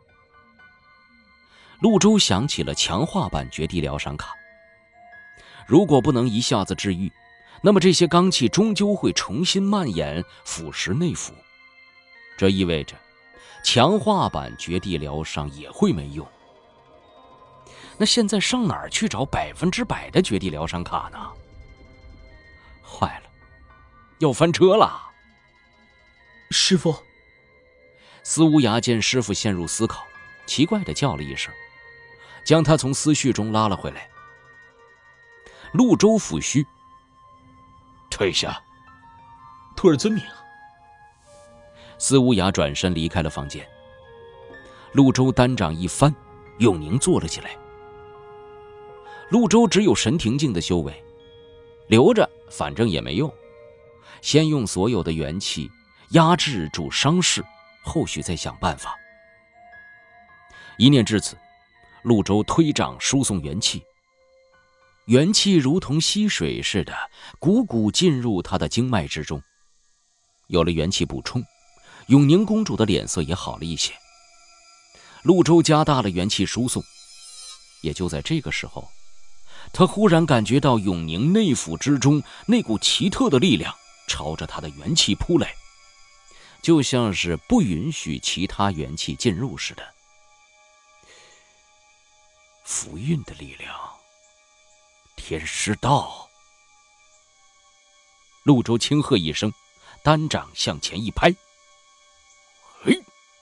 陆周想起了强化版绝地疗伤卡，如果不能一下子治愈，那么这些罡气终究会重新蔓延，腐蚀内腑。这意味着强化版绝地疗伤也会没用。那现在上哪儿去找100%的绝地疗伤卡呢？坏了，要翻车了！ 师傅。 司无涯见师傅陷入思考，奇怪地叫了一声，将他从思绪中拉了回来。陆州抚须， 退下。 徒儿遵命。 司无涯转身离开了房间。陆州单掌一翻，永宁坐了起来。陆州只有神庭境的修为，留着反正也没用，先用所有的元气压制住伤势，后续再想办法。一念至此，陆州推掌输送元气，元气如同溪水似的汩汩进入他的经脉之中。有了元气补充，永宁公主的脸色也好了一些。陆州加大了元气输送，也就在这个时候，他忽然感觉到永宁内府之中那股奇特的力量朝着他的元气扑来，就像是不允许其他元气进入似的。符印的力量，天师道。陆州轻喝一声，单掌向前一拍，嘿！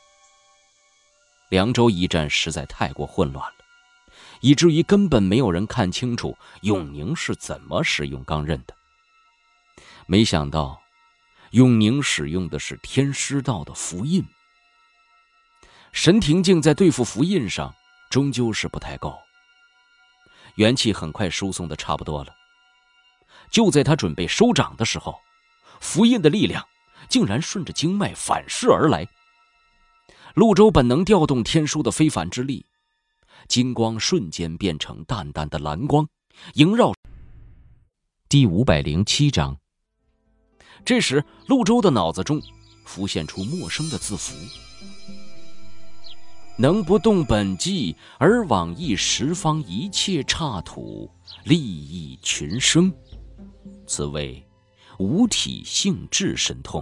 凉州一战实在太过混乱了，以至于根本没有人看清楚永宁是怎么使用钢刃的。没想到永宁使用的是天师道的符印。神庭境在对付符印上终究是不太够，元气很快输送的差不多了。就在他准备收掌的时候，符印的力量竟然顺着经脉反噬而来。陆州本能调动天书的非凡之力，金光瞬间变成淡淡的蓝光，萦绕。第507章。这时陆州的脑子中浮现出陌生的字符：能不动本纪，而往益十方一切刹土，利益群生，此谓无体性质神通。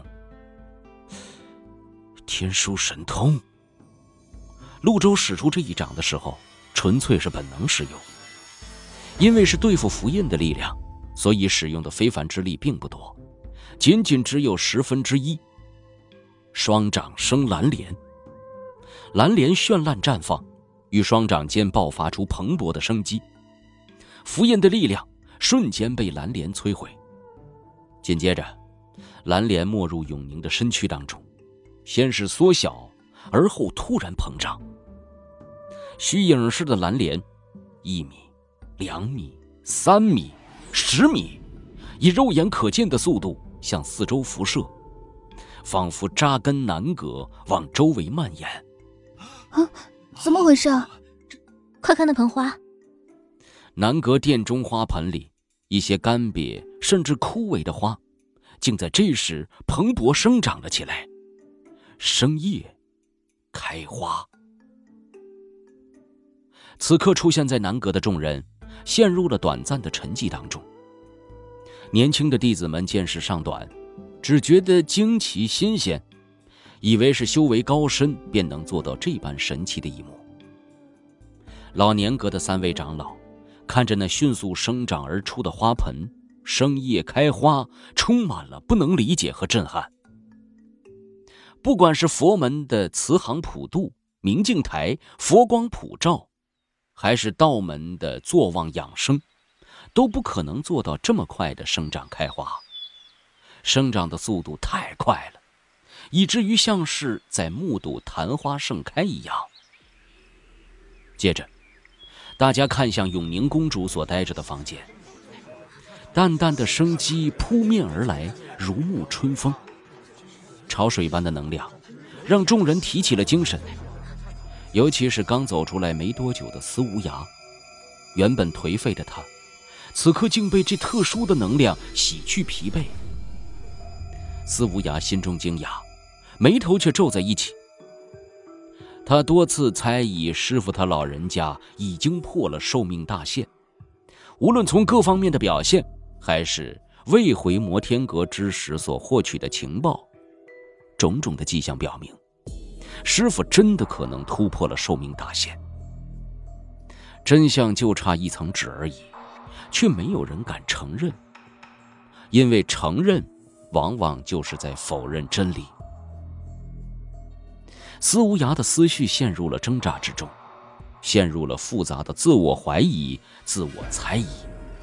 天书神通。陆州使出这一掌的时候，纯粹是本能使用。因为是对付符印的力量，所以使用的非凡之力并不多，仅仅只有1/10。双掌生蓝莲，蓝莲绚烂绽放，与双掌间爆发出蓬勃的生机。符印的力量瞬间被蓝莲摧毁。紧接着，蓝莲没入永宁的身躯当中，先是缩小，而后突然膨胀。虚影式的蓝莲，1米、2米、3米、10米，以肉眼可见的速度向四周辐射，仿佛扎根南阁，往周围蔓延。 啊，怎么回事？ 快看那盆花！ 南阁殿中花盆里，一些干瘪甚至枯萎的花，竟在这时蓬勃生长了起来，生叶开花。此刻出现在南阁的众人陷入了短暂的沉寂当中。年轻的弟子们见识尚短，只觉得惊奇新鲜，以为是修为高深便能做到这般神奇的一幕。老年阁的3位长老看着那迅速生长而出的花盆，生叶开花，充满了不能理解和震撼。不管是佛门的慈航普渡、明镜台、佛光普照，还是道门的坐忘养生，都不可能做到这么快的生长开花。生长的速度太快了，以至于像是在目睹昙花盛开一样。接着大家看向永宁公主所待着的房间，淡淡的生机扑面而来，如沐春风。潮水般的能量让众人提起了精神，尤其是刚走出来没多久的司无涯。原本颓废的他，此刻竟被这特殊的能量洗去疲惫。司无涯心中惊讶，眉头却皱在一起。他多次猜疑师父他老人家已经破了寿命大限，无论从各方面的表现，还是未回摩天阁之时所获取的情报，种种的迹象表明，师父真的可能突破了寿命大限。真相就差一层纸而已，却没有人敢承认，因为承认往往就是在否认真理。 司无涯的思绪陷入了挣扎之中，陷入了复杂的自我怀疑、自我猜疑。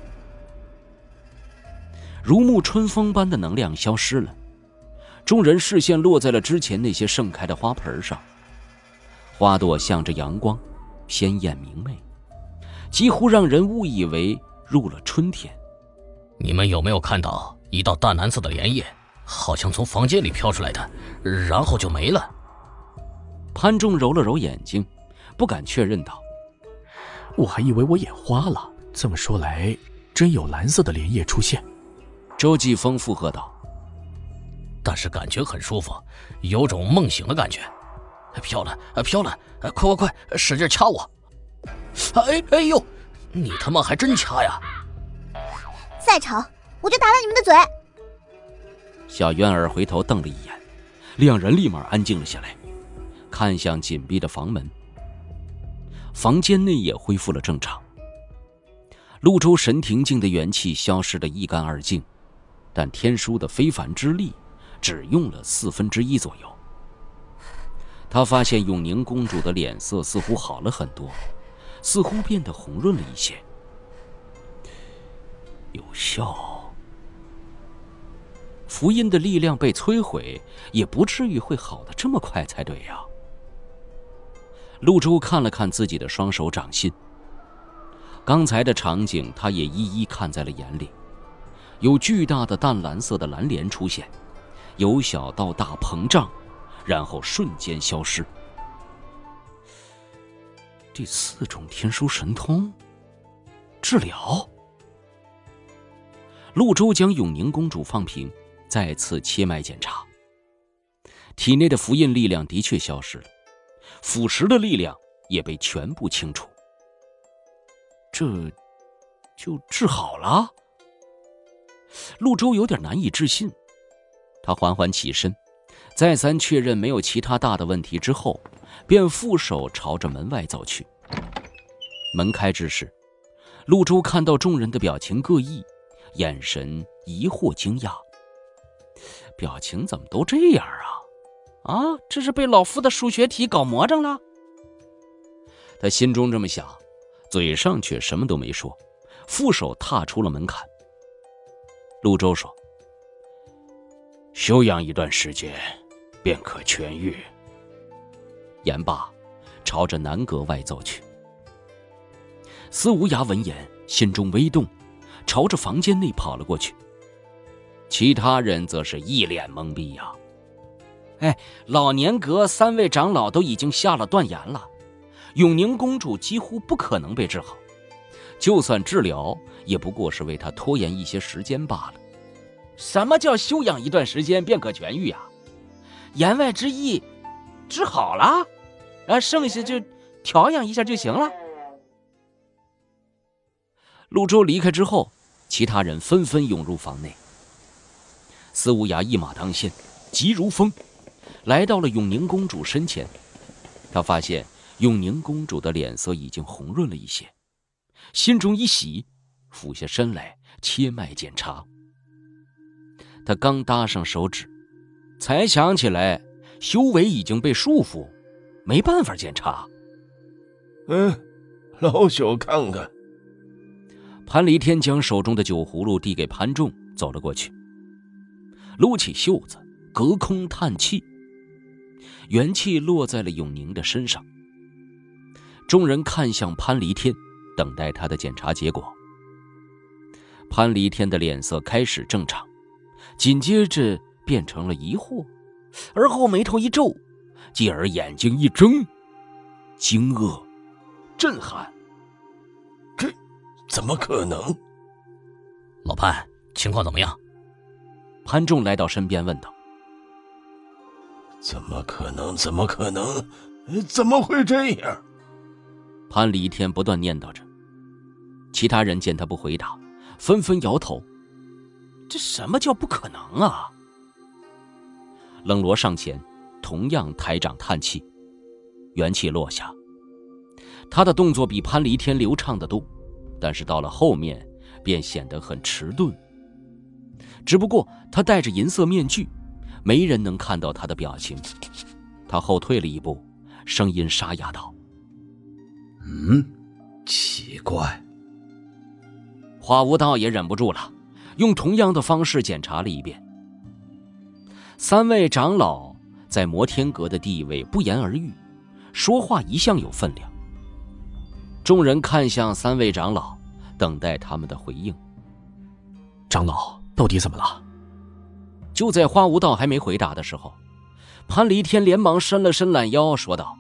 如沐春风般的能量消失了，众人视线落在了之前那些盛开的花盆上，花朵向着阳光，鲜艳明媚，几乎让人误以为入了春天。 你们有没有看到一道淡蓝色的莲叶，好像从房间里飘出来的，然后就没了？ 潘仲揉了揉眼睛，不敢确认道： 我还以为我眼花了，这么说来，真有蓝色的莲叶出现。 周继峰附和道： 但是感觉很舒服，有种梦醒的感觉。飘了，飘了，快，使劲掐我！哎呦，你他妈还真掐呀！ 再吵，我就打烂你们的嘴！ 小渊儿回头瞪了一眼，两人立马安静了下来，看向紧闭的房门。房间内也恢复了正常。陆州神庭境的元气消失得一干二净，但天书的非凡之力只用了1/4左右。他发现永宁公主的脸色似乎好了很多，似乎变得红润了一些。有效。符印的力量被摧毁，也不至于会好得这么快才对呀。陆舟看了看自己的双手掌心，刚才的场景他也一一看在了眼里。有巨大的淡蓝色的蓝莲出现，由小到大膨胀，然后瞬间消失。第4种天书神通，治疗。陆舟将永宁公主放平，再次切脉检查，体内的符印力量的确消失了，腐蚀的力量也被全部清除。这就治好了？陆舟有点难以置信，他缓缓起身，再三确认没有其他大的问题之后，便负手朝着门外走去。门开之时，陆舟看到众人的表情各异，眼神疑惑惊讶。表情怎么都这样啊？这是被老夫的数学题搞魔怔了？他心中这么想，嘴上却什么都没说，负手踏出了门槛。陆舟说：休养一段时间，便可痊愈。言罢，朝着南阁外走去。司无涯闻言，心中微动，朝着房间内跑了过去。其他人则是一脸懵逼呀。老年阁3位长老都已经下了断言了，永宁公主几乎不可能被治好，就算治疗，也不过是为她拖延一些时间罢了。什么叫休养一段时间便可痊愈啊？言外之意，治好了，剩下就调养一下就行了。陆舟离开之后，其他人纷纷涌入房内。司无涯一马当先，急如风，来到了永宁公主身前。他发现永宁公主的脸色已经红润了一些，心中一喜，俯下身来切脉检查。他刚搭上手指，才想起来修为已经被束缚，没办法检查。 老朽看看。 潘离天将手中的酒葫芦递给潘仲，走了过去，撸起袖子，隔空叹气，元气落在了永宁的身上。众人看向潘离天，等待他的检查结果。潘离天的脸色开始正常，紧接着变成了疑惑，而后眉头一皱，继而眼睛一睁，惊愕、震撼。 这怎么可能？ 老潘，情况怎么样？ 潘仲来到身边问道。 怎么可能？怎么可能？怎么会这样？ 潘离天不断念叨着。其他人见他不回答，纷纷摇头。这什么叫不可能啊？冷罗上前，同样抬掌叹气，元气落下。他的动作比潘离天流畅得多，但是到了后面便显得很迟钝。只不过他戴着银色面具，没人能看到他的表情。 他后退了一步，声音沙哑道：“ 奇怪。” 花无道也忍不住了，用同样的方式检查了一遍。3位长老在摩天阁的地位不言而喻，说话一向有分量。众人看向3位长老，等待他们的回应。 长老，到底怎么了？ 就在花无道还没回答的时候，潘离天连忙伸了伸懒腰，说道：“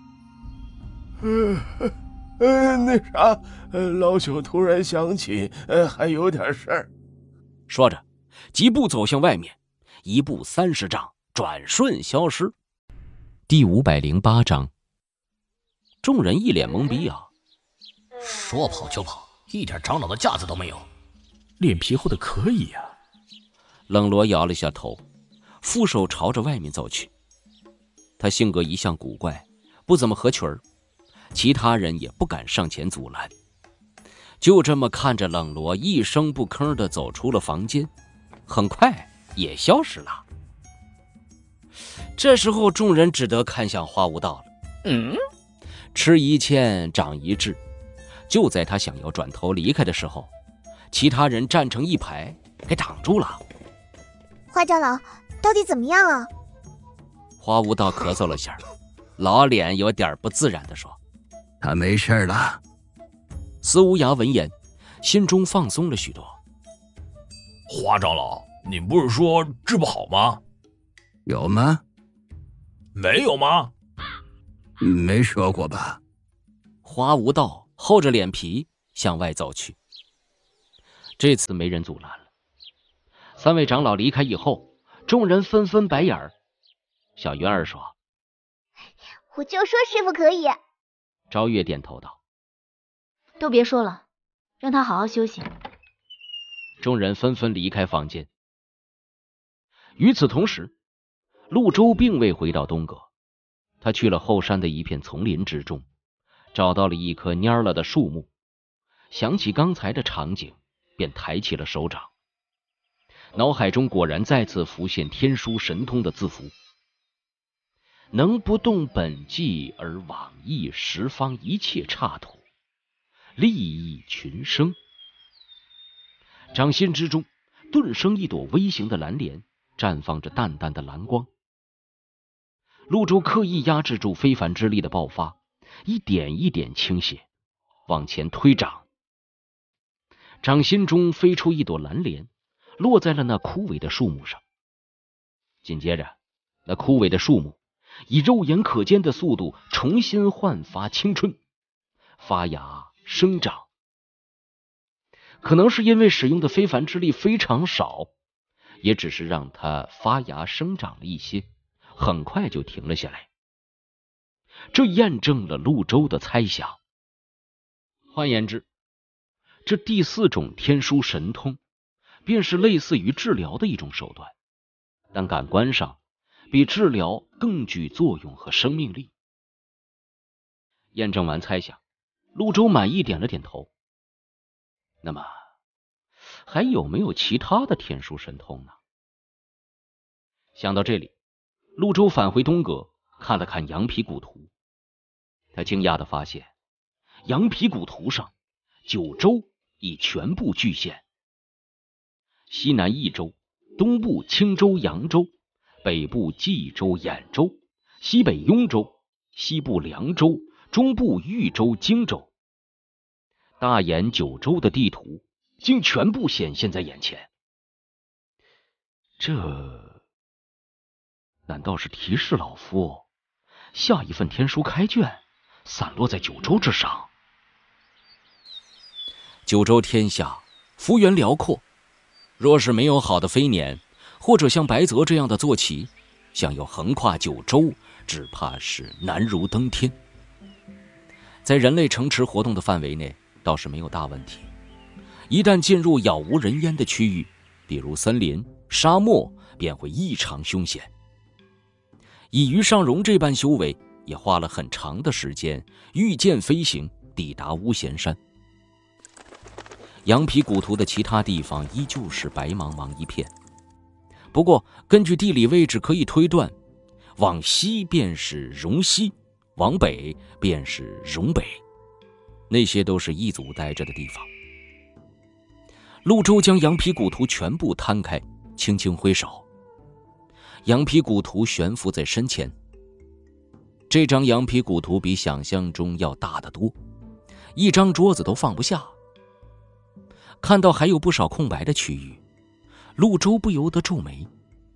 那啥，老朽突然想起，还有点事儿。” 说着，疾步走向外面，1步30丈，转瞬消失。第508章，众人一脸懵逼啊！ 说跑就跑，一点长老的架子都没有。 脸皮厚的可以呀。 冷罗摇了下头，负手朝着外面走去。他性格一向古怪，不怎么合群儿，其他人也不敢上前阻拦，就这么看着冷罗一声不吭地走出了房间，很快也消失了。这时候众人只得看向花无道了。吃一堑长一智，就在他想要转头离开的时候，其他人站成一排给挡住了。 花长老，到底怎么样啊？ 花无道咳嗽了下，老脸有点不自然地说：“ 他没事了。” 司无涯闻言，心中放松了许多。 花长老，你不是说治不好吗？ 有吗？ 没有吗？ 没说过吧？ 花无道厚着脸皮向外走去。这次没人阻拦了。3位长老离开以后，众人纷纷白眼儿。小鱼儿说：“ 我就说师傅可以。” 昭月点头道：“ 都别说了，让他好好休息。” 众人纷纷离开房间。与此同时，陆周并未回到东阁，他去了后山的一片丛林之中，找到了一棵蔫了的树木，想起刚才的场景，便抬起了手掌。脑海中果然再次浮现天书神通的字符：能不动本纪而往诣十方一切刹土，利益群生。掌心之中顿生一朵微型的蓝莲，绽放着淡淡的蓝光。陆周刻意压制住非凡之力的爆发，一点一点倾泻，往前推掌。掌心中飞出一朵蓝莲，落在了那枯萎的树木上。紧接着，那枯萎的树木以肉眼可见的速度重新焕发青春，发芽生长。可能是因为使用的非凡之力非常少，也只是让它发芽生长了一些，很快就停了下来。这验证了陆周的猜想。换言之，这第4种天书神通便是类似于治疗的一种手段，但感官上比治疗更具作用和生命力。验证完猜想，陆周满意点了点头。那么还有没有其他的天书神通呢？想到这里，陆周返回东阁，看了看羊皮古图。他惊讶地发现，羊皮古图上9州已全部具现。西南益州，东部青州、扬州，北部冀州、兖州，西北雍州，西部凉州，中部豫州、荆州。大眼9州的地图竟全部显现在眼前。这难道是提示老夫下一份天书开卷散落在9州之上？9州天下幅员辽阔，若是没有好的飞辇，或者像白泽这样的坐骑，想要横跨9州，只怕是难如登天。在人类城池活动的范围内倒是没有大问题，一旦进入杳无人烟的区域，比如森林、沙漠，便会异常凶险。以于尚荣这般修为，也花了很长的时间御剑飞行，抵达巫咸山。羊皮古图的其他地方依旧是白茫茫一片，不过根据地理位置可以推断， 往西便是戎西，往北便是戎北，那些都是异族待着的地方。陆周将羊皮古图全部摊开，轻轻挥手，羊皮古图悬浮在身前。这张羊皮古图比想象中要大得多，一张桌子都放不下。看到还有不少空白的区域，陆周不由得皱眉，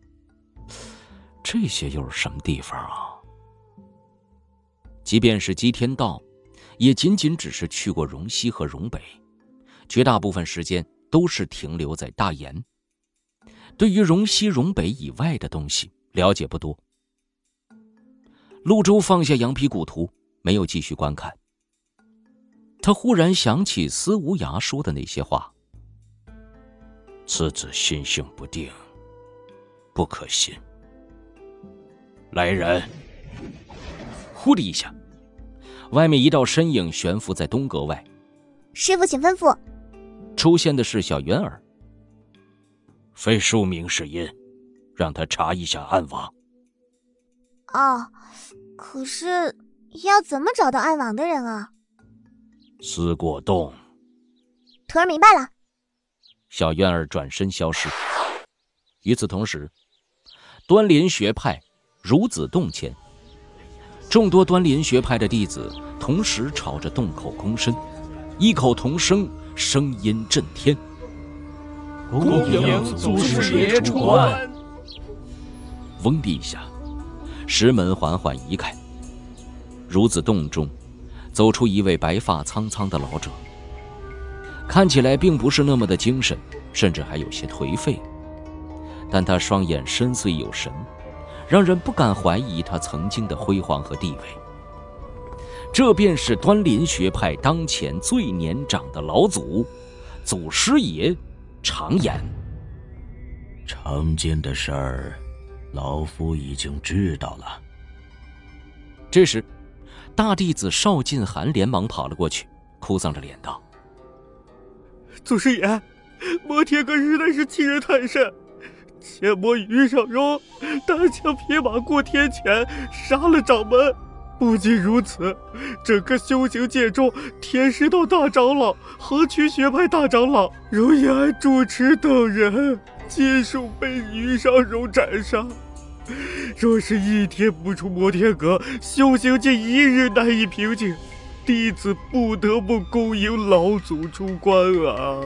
这些又是什么地方啊？即便是姬天道，也仅仅只是去过戎西和戎北，绝大部分时间都是停留在大研，对于戎西戎北以外的东西了解不多。陆周放下羊皮古图，没有继续观看。他忽然想起司无涯说的那些话：此子心性不定，不可信。来人！呼的一下，外面一道身影悬浮在东阁外。 师父请吩咐。 出现的是小渊儿。非庶民是因，让他查一下暗网。 哦，可是要怎么找到暗网的人啊？ 思过洞。 徒儿明白了。 小渊儿转身消失。与此同时，端林学派孺子洞前，众多端林学派的弟子同时朝着洞口躬身，异口同声，声音震天。 恭迎祖师爷出关。 嗡的一下，石门缓缓移开，孺子洞中走出一位白发苍苍的老者，看起来并不是那么的精神，甚至还有些颓废，但他双眼深邃有神，让人不敢怀疑他曾经的辉煌和地位。这便是端林学派当前最年长的老祖，祖师爷常言。 常见的事儿，老夫已经知道了。 这时，大弟子邵晋寒连忙跑了过去，哭丧着脸道： 祖师爷，摩天阁实在是欺人太甚，前魔于少荣单枪匹马过天堑，杀了掌门。不仅如此，整个修行界中，天师道大长老、横渠学派大长老、如延安主持等人，尽数被于少荣斩杀。若是一天不出摩天阁，修行界一日难以平静。弟子不得不恭迎老祖出关啊！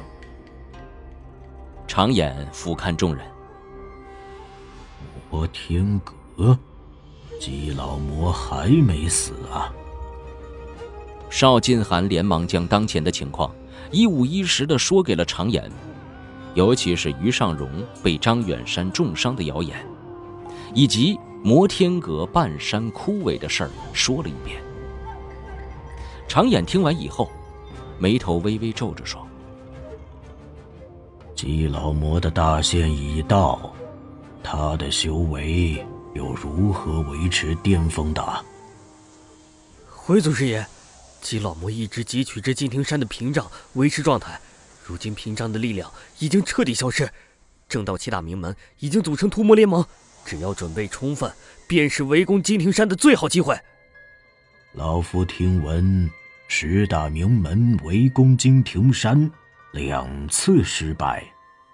常眼俯瞰众人， 摩天阁，姬老魔还没死啊！ 邵晋寒连忙将当前的情况一五一十地说给了常言，尤其是于尚荣被张远山重伤的谣言，以及摩天阁半山枯萎的事儿说了一遍。常眼听完以后，眉头微微皱着说： 姬老魔的大限已到，他的修为又如何维持巅峰的？ 回祖师爷，姬老魔一直汲取着金庭山的屏障维持状态，如今屏障的力量已经彻底消失，正道7大名门已经组成屠魔联盟，只要准备充分，便是围攻金庭山的最好机会。 老夫听闻10大名门围攻金庭山2次失败。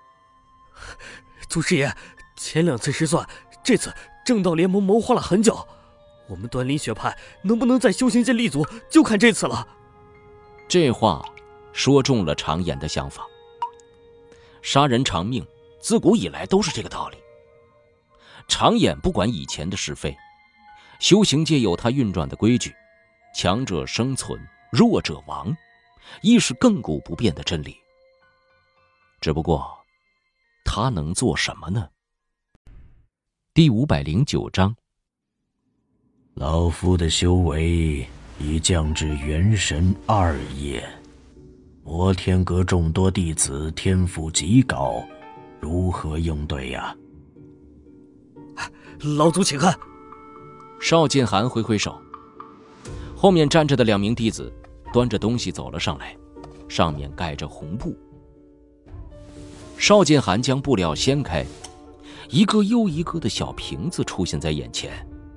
祖师爷，前2次失算，这次正道联盟谋划了很久，我们端林学派能不能在修行界立足，就看这次了。 这话说中了常言的想法。杀人偿命，自古以来都是这个道理。常言不管以前的是非，修行界有他运转的规矩，强者生存，弱者亡，亦是亘古不变的真理。只不过他能做什么呢？第509章， 老夫的修为已降至元神2叶，摩天阁众多弟子天赋极高，如何应对呀？ 老祖请看。 邵晋寒挥挥手，后面站着的2名弟子端着东西走了上来，上面盖着红布。邵晋寒将布料掀开，一个又一个的小瓶子出现在眼前，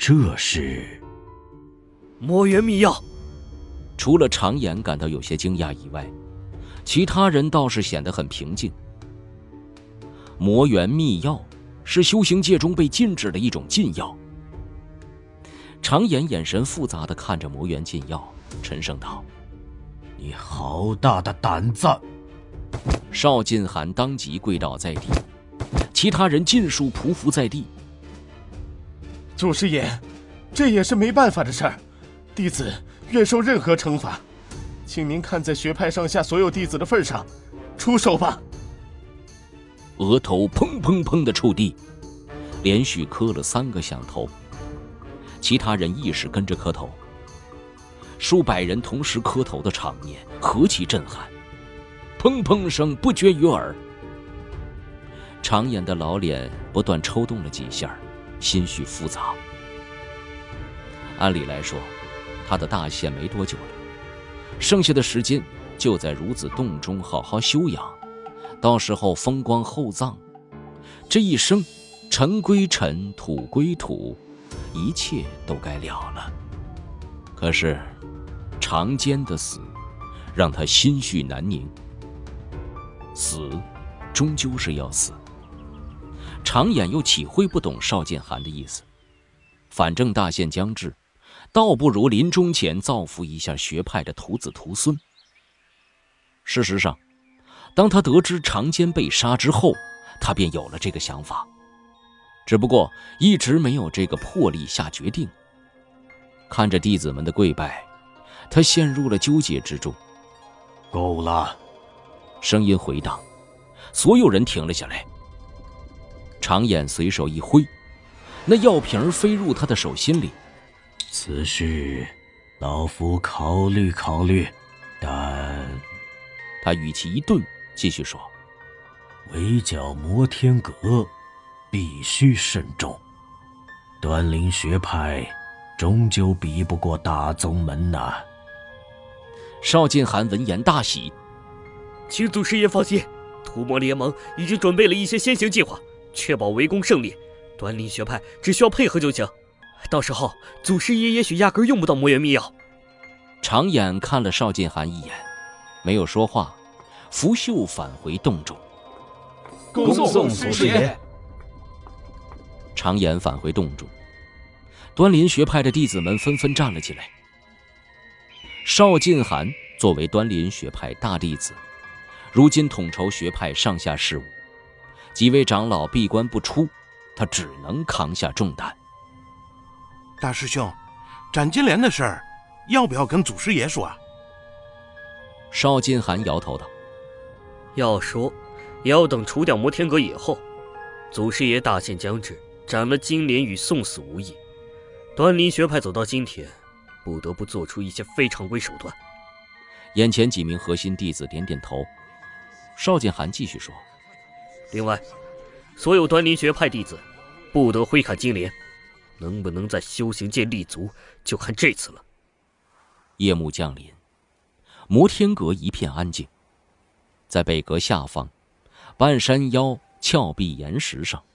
这是魔元秘药。 除了常言感到有些惊讶以外，其他人倒是显得很平静。魔元秘药是修行界中被禁止的一种禁药。常言眼神复杂地看着魔元禁药，沉声道：“ 你好大的胆子！” 邵晋寒当即跪倒在地，其他人尽数匍匐在地。 祖师爷，这也是没办法的事儿，弟子愿受任何惩罚，请您看在学派上下所有弟子的份上，出手吧。 额头砰砰砰地触地，连续磕了3个响头，其他人亦是跟着磕头。数百人同时磕头的场面何其震撼，砰砰声不绝于耳。常言的老脸不断抽动了几下，心绪复杂。按理来说，他的大限没多久了，剩下的时间就在孺子洞中好好休养，到时候风光厚葬。这一生，尘归尘，土归土，一切都该了了。可是常坚的死让他心绪难宁。死终究是要死，常眼又体会不懂邵晋寒的意思。反正大限将至，倒不如临终前造福一下学派的徒子徒孙。事实上，当他得知常坚被杀之后，他便有了这个想法，只不过一直没有这个魄力下决定。看着弟子们的跪拜，他陷入了纠结之中。 够了！ 声音回荡，所有人停了下来。常眼随手一挥，那药瓶飞入他的手心里。 此事老夫考虑考虑，但他语气一顿，继续说： 围剿摩天阁必须慎重，端灵学派终究比不过大宗门呐。 邵晋寒闻言大喜， 请祖师爷放心，屠魔联盟已经准备了一些先行计划，确保围攻胜利。端灵学派只需要配合就行，到时候祖师爷也许压根用不到魔元秘药。 常眼看了邵晋寒一眼，没有说话，拂袖返回洞中。 恭送祖师爷。 常眼返回洞中，端林学派的弟子们纷纷站了起来。邵晋寒作为端林学派大弟子，如今统筹学派上下事务，几位长老闭关不出，他只能扛下重担。 大师兄，斩金莲的事儿要不要跟祖师爷说啊？ 邵晋寒摇头道： 要说也要等除掉摩天阁以后。祖师爷大限将至，斩了金莲与送死无异。端林学派走到今天，不得不做出一些非常规手段。 眼前几名核心弟子点点头。邵晋寒继续说： 另外，所有端林学派弟子不得挥砍金莲，能不能在修行界立足，就看这次了。 夜幕降临，摩天阁一片安静。在北阁下方，半山腰峭壁岩石上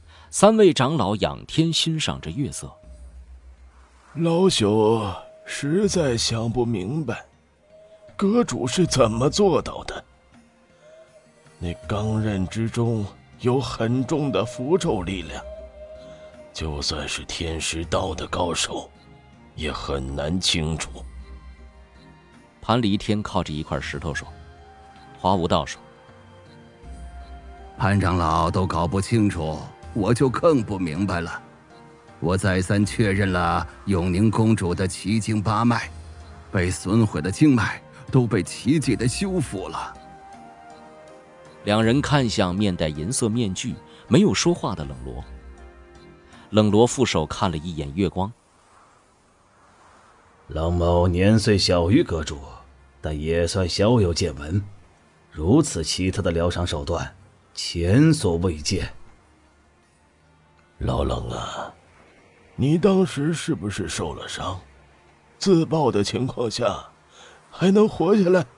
，3位长老仰天欣赏着月色。 老朽实在想不明白，阁主是怎么做到的。那钢刃之中有很重的符咒力量，就算是天师道的高手，也很难清楚。 潘离天靠着一块石头说。华无道说： 潘长老都搞不清楚，我就更不明白了。我再三确认了永宁公主的奇经八脉，被损毁的经脉都被奇迹的修复了。 两人看向面戴银色面具没有说话的冷罗。冷罗负手看了一眼月光。 冷某年岁小于阁主，但也算小有见闻，如此奇特的疗伤手段，前所未见。 老冷啊，你当时是不是受了伤？自爆的情况下，还能活下来？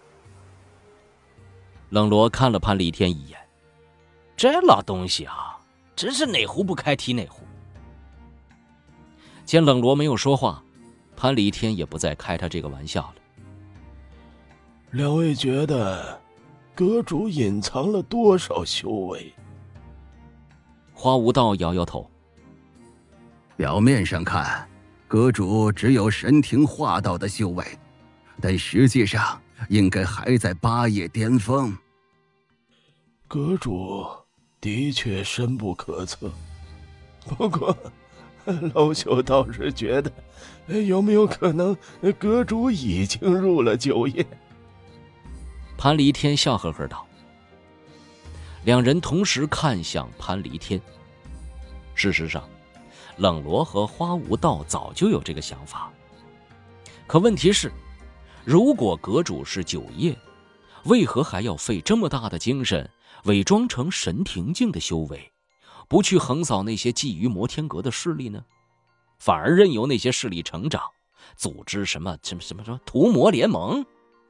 冷罗看了潘离天一眼，这老东西啊，真是哪壶不开提哪壶。 见冷罗没有说话，潘礼天也不再开他这个玩笑了。 两位觉得阁主隐藏了多少修为？ 花无道摇摇头。 表面上看，阁主只有神庭化道的修为，但实际上应该还在8叶巅峰。 阁主的确深不可测，不过老朽倒是觉得，有没有可能阁主已经入了9叶？ 潘离天笑呵呵道。两人同时看向潘离天。事实上，冷罗和花无道早就有这个想法。可问题是，如果阁主是9叶，为何还要费这么大的精神伪装成神庭境的修为，不去横扫那些觊觎摩天阁的势力呢？反而任由那些势力成长，组织什么屠魔联盟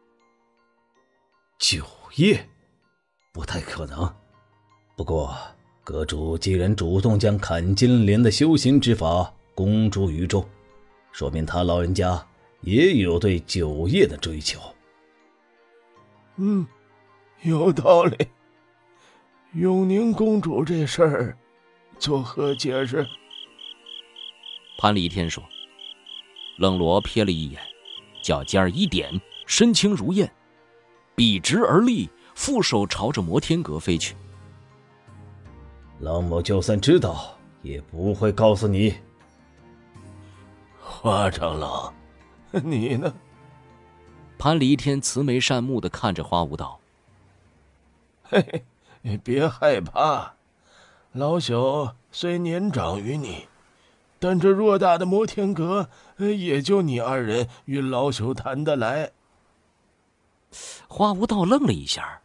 ？9叶，不太可能。不过阁主既然主动将砍金莲的修行之法公诸于众，说明他老人家也有对9叶的追求。 有道理。永宁公主这事儿作何解释？ 潘礼天说。冷罗瞥了一眼，脚尖一点，身轻如燕，笔直而立，负手朝着摩天阁飞去。 老某就算知道，也不会告诉你。 花长老，你呢？ 潘礼天慈眉善目地看着花无道。 嘿嘿，别害怕，老朽虽年长于你，但这偌大的摩天阁，也就你2人与老朽谈得来。 花无道愣了一下。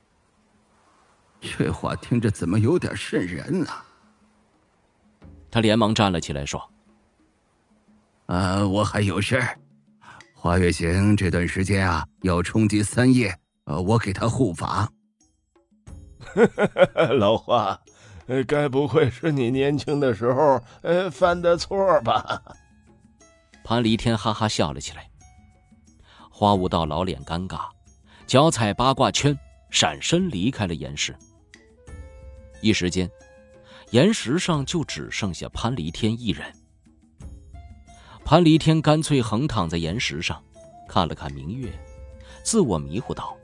这话听着怎么有点瘆人呢？ 他连忙站了起来说： 我还有事。花月行这段时间要冲击3叶，我给他护法。 老花，该不会是你年轻的时候犯的错吧？ 潘离天哈哈笑了起来。花无道老脸尴尬，脚踩八卦圈，闪身离开了岩石。一时间，岩石上就只剩下潘离天一人。潘离天干脆横躺在岩石上，看了看明月，自我迷糊道：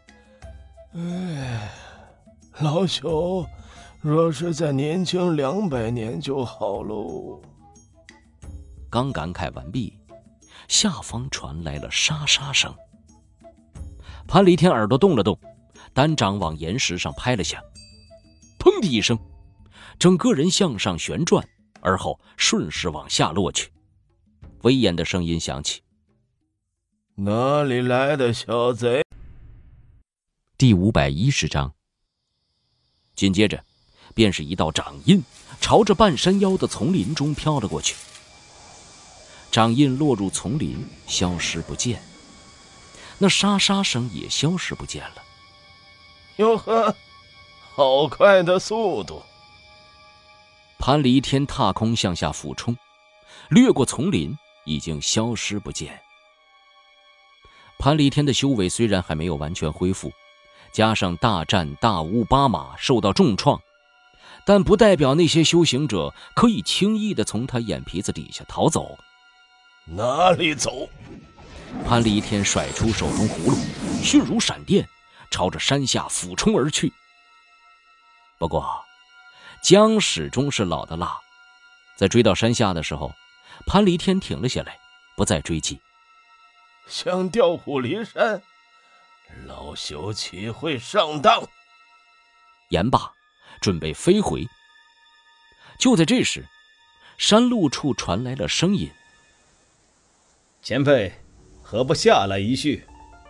老朽若是再年轻200年就好喽。 刚感慨完毕，下方传来了沙沙声。潘离天耳朵动了动，单掌往岩石上拍了下，砰的一声，整个人向上旋转，而后顺势往下落去。威严的声音响起： 哪里来的小贼？ 第510章。紧接着便是一道掌印朝着半山腰的丛林中飘了过去。掌印落入丛林，消失不见，那沙沙声也消失不见了。 哟呵，好快的速度！ 潘离天踏空向下俯冲，掠过丛林，已经消失不见。潘离天的修为虽然还没有完全恢复，加上大战大乌巴马受到重创，但不代表那些修行者可以轻易地从他眼皮子底下逃走。 哪里走？ 潘离天甩出手中葫芦，迅如闪电，朝着山下俯冲而去。不过姜始终是老的辣，在追到山下的时候，潘离天停了下来，不再追击。 想调虎离山，老朽岂会上当？ 言罢，准备飞回。就在这时，山路处传来了声音： 前辈，何不下来一叙？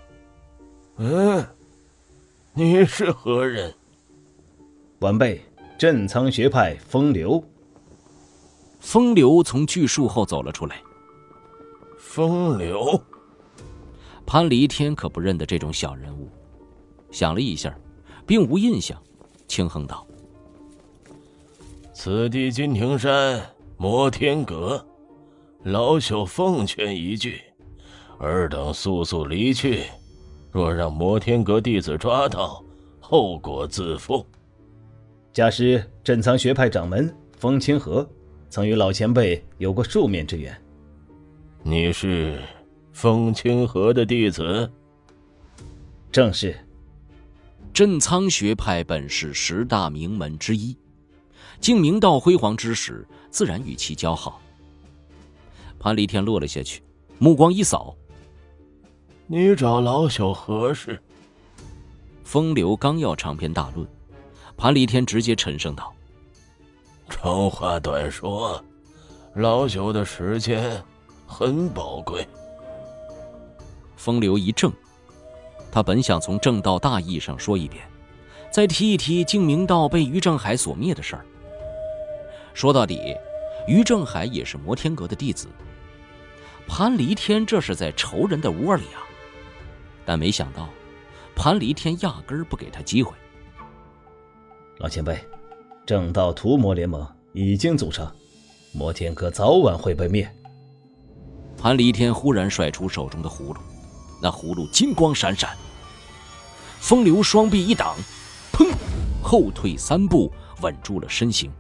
你是何人？ 晚辈镇仓学派风流。 风流从巨树后走了出来。 风流？ 潘离天可不认得这种小人物，想了一下，并无印象，轻哼道： 此地金庭山摩天阁， 老朽奉劝一句，尔等速速离去，若让摩天阁弟子抓到，后果自负。 家师镇藏学派掌门风清河，曾与老前辈有过数面之缘。 你是风清河的弟子？ 正是。 镇仓学派本是10大名门之一，净明道辉煌之时，自然与其交好。潘离天落了下去，目光一扫：“ 你找老朽何事？” 风流刚要长篇大论，潘离天直接沉声道：“ 长话短说，老朽的时间很宝贵。” 风流一怔，他本想从正道大义上说一遍，再提一提净明道被于正海所灭的事儿。说到底，于正海也是摩天阁的弟子，潘离天这是在仇人的窝里啊！但没想到，潘离天压根儿不给他机会。 老前辈，正道屠魔联盟已经组成，摩天阁早晚会被灭。 潘离天忽然甩出手中的葫芦，那葫芦金光闪闪。风流双臂一挡，砰，后退3步，稳住了身形。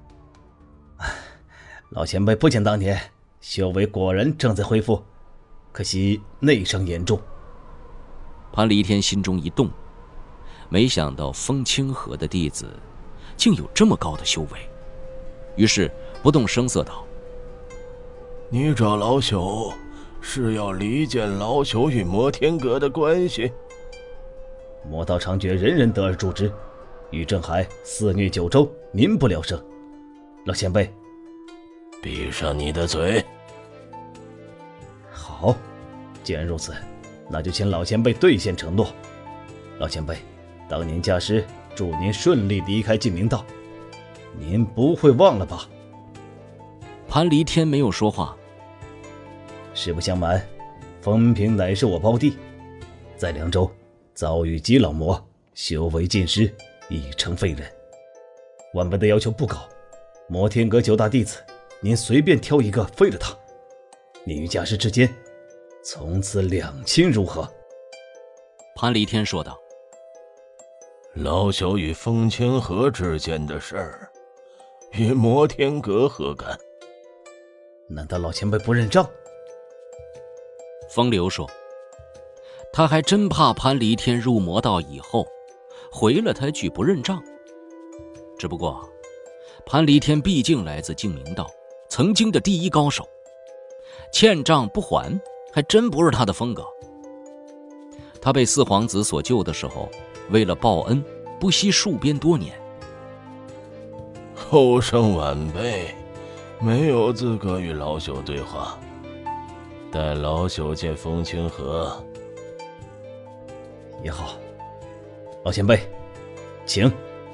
老前辈不讲当年，修为果然正在恢复，可惜内伤严重。 潘离天心中一动，没想到风清河的弟子竟有这么高的修为，于是不动声色道：“ 你找老朽是要离间老朽与摩天阁的关系？” 魔道长诀人人得而诛之，于正海肆虐9州，民不聊生。老前辈， 闭上你的嘴。 好，既然如此，那就请老前辈兑现承诺。老前辈，当年家师祝您顺利离开净明道，您不会忘了吧？ 潘离天没有说话。 实不相瞒，风平乃是我胞弟，在凉州遭遇基老魔，修为尽失，已成废人。晚辈的要求不高，摩天阁9大弟子，您随便挑一个废了他，您与家师之间从此两清如何？ 潘离天说道：“ 老朽与风清河之间的事儿，与摩天阁何干？ 难道老前辈不认账？” 风流说：“他还真怕潘离天入魔道以后，回了他句不认账。只不过，潘离天毕竟来自净明道，曾经的第一高手，欠账不还，还真不是他的风格。他被4皇子所救的时候，为了报恩，不惜戍边多年。 后生晚辈没有资格与老朽对话，待老朽见风清河也好。老前辈，请。”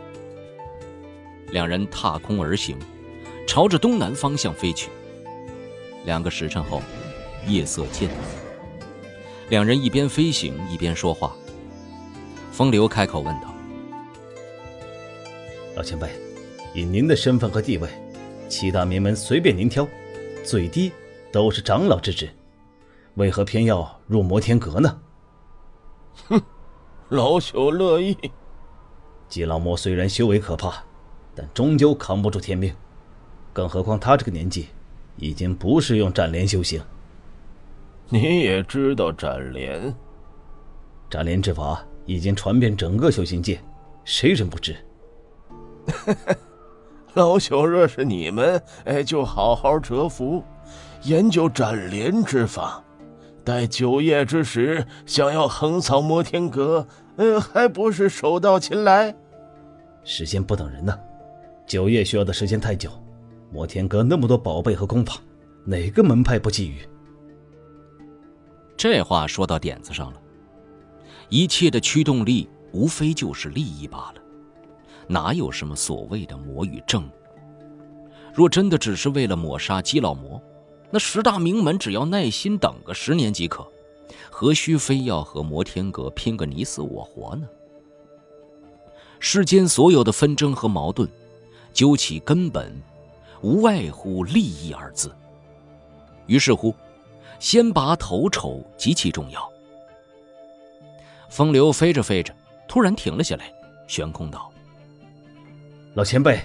两人踏空而行，朝着东南方向飞去。2个时辰后，夜色渐浓，两人一边飞行一边说话。风流开口问道：“ 老前辈，以您的身份和地位，7大名门随便您挑，最低都是长老之职，为何偏要入摩天阁呢？”“ 哼，老朽乐意。 基老魔虽然修为可怕，但终究扛不住天命，更何况他这个年纪，已经不是用斩莲修行。”“ 你也知道斩莲？”“ 斩莲之法已经传遍整个修行界，谁人不知？”“ 老朽若是你们，就好好蛰伏，研究斩莲之法。待9夜之时，想要横扫摩天阁，还不是手到擒来？”“ 时间不等人呢，9夜需要的时间太久，摩天阁那么多宝贝和功法，哪个门派不觊觎？” 这话说到点子上了。一切的驱动力无非就是利益罢了，哪有什么所谓的魔与正？若真的只是为了抹杀基老魔，那10大名门只要耐心等个10年即可，何须非要和摩天阁拼个你死我活呢？世间所有的纷争和矛盾，究其根本，无外乎利益2字。 于是乎，先拔头筹极其重要。风流飞着飞着，突然停了下来，悬空道：“ 老前辈，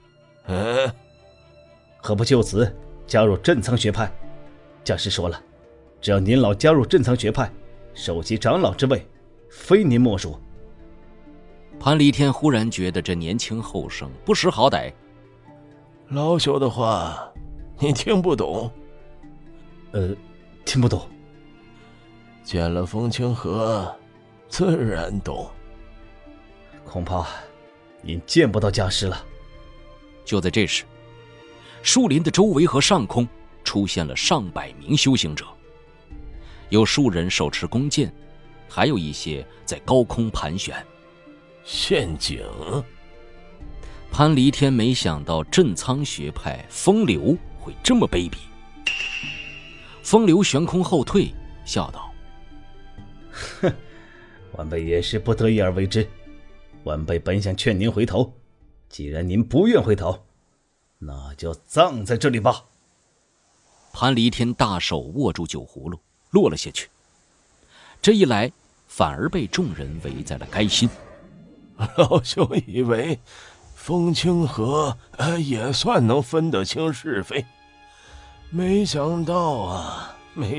何不就此加入镇仓学派？讲师说了，只要您老加入镇仓学派，首席长老之位，非您莫属。” 潘礼天忽然觉得这年轻后生不识好歹。 老朽的话，你听不懂？ 听不懂。 见了风清河，自然懂。 恐怕您见不到家师了。 就在这时，树林的周围和上空出现了上百名修行者，有数人手持弓箭，还有一些在高空盘旋。 陷阱！ 潘离天没想到镇仓学派风流会这么卑鄙。风流悬空后退，笑道：“ 哼，晚辈也是不得已而为之。晚辈本想劝您回头，既然您不愿回头，那就葬在这里吧。” 潘离天大手握住酒葫芦，落了下去。这一来，反而被众人围在了该心。 老朽以为风清河也算能分得清是非，没想到。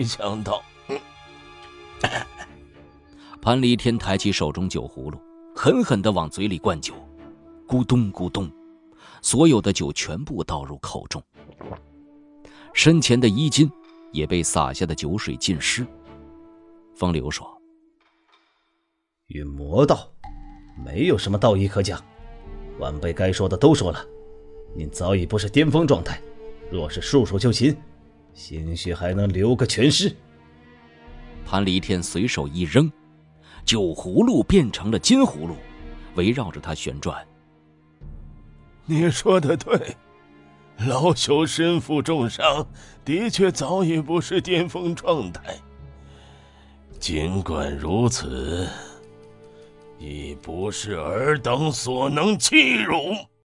潘离天抬起手中酒葫芦，狠狠地往嘴里灌酒，咕咚咕咚，所有的酒全部倒入口中。身前的衣襟也被洒下的酒水浸湿。风流说：“ 与魔道没有什么道义可讲，晚辈该说的都说了。您早已不是巅峰状态，若是束手就擒，兴许还能留个全尸。” 潘离天随手一扔，酒葫芦变成了金葫芦，围绕着他旋转。 你说的对，老朽身负重伤，的确早已不是巅峰状态。尽管如此，已不是尔等所能欺辱。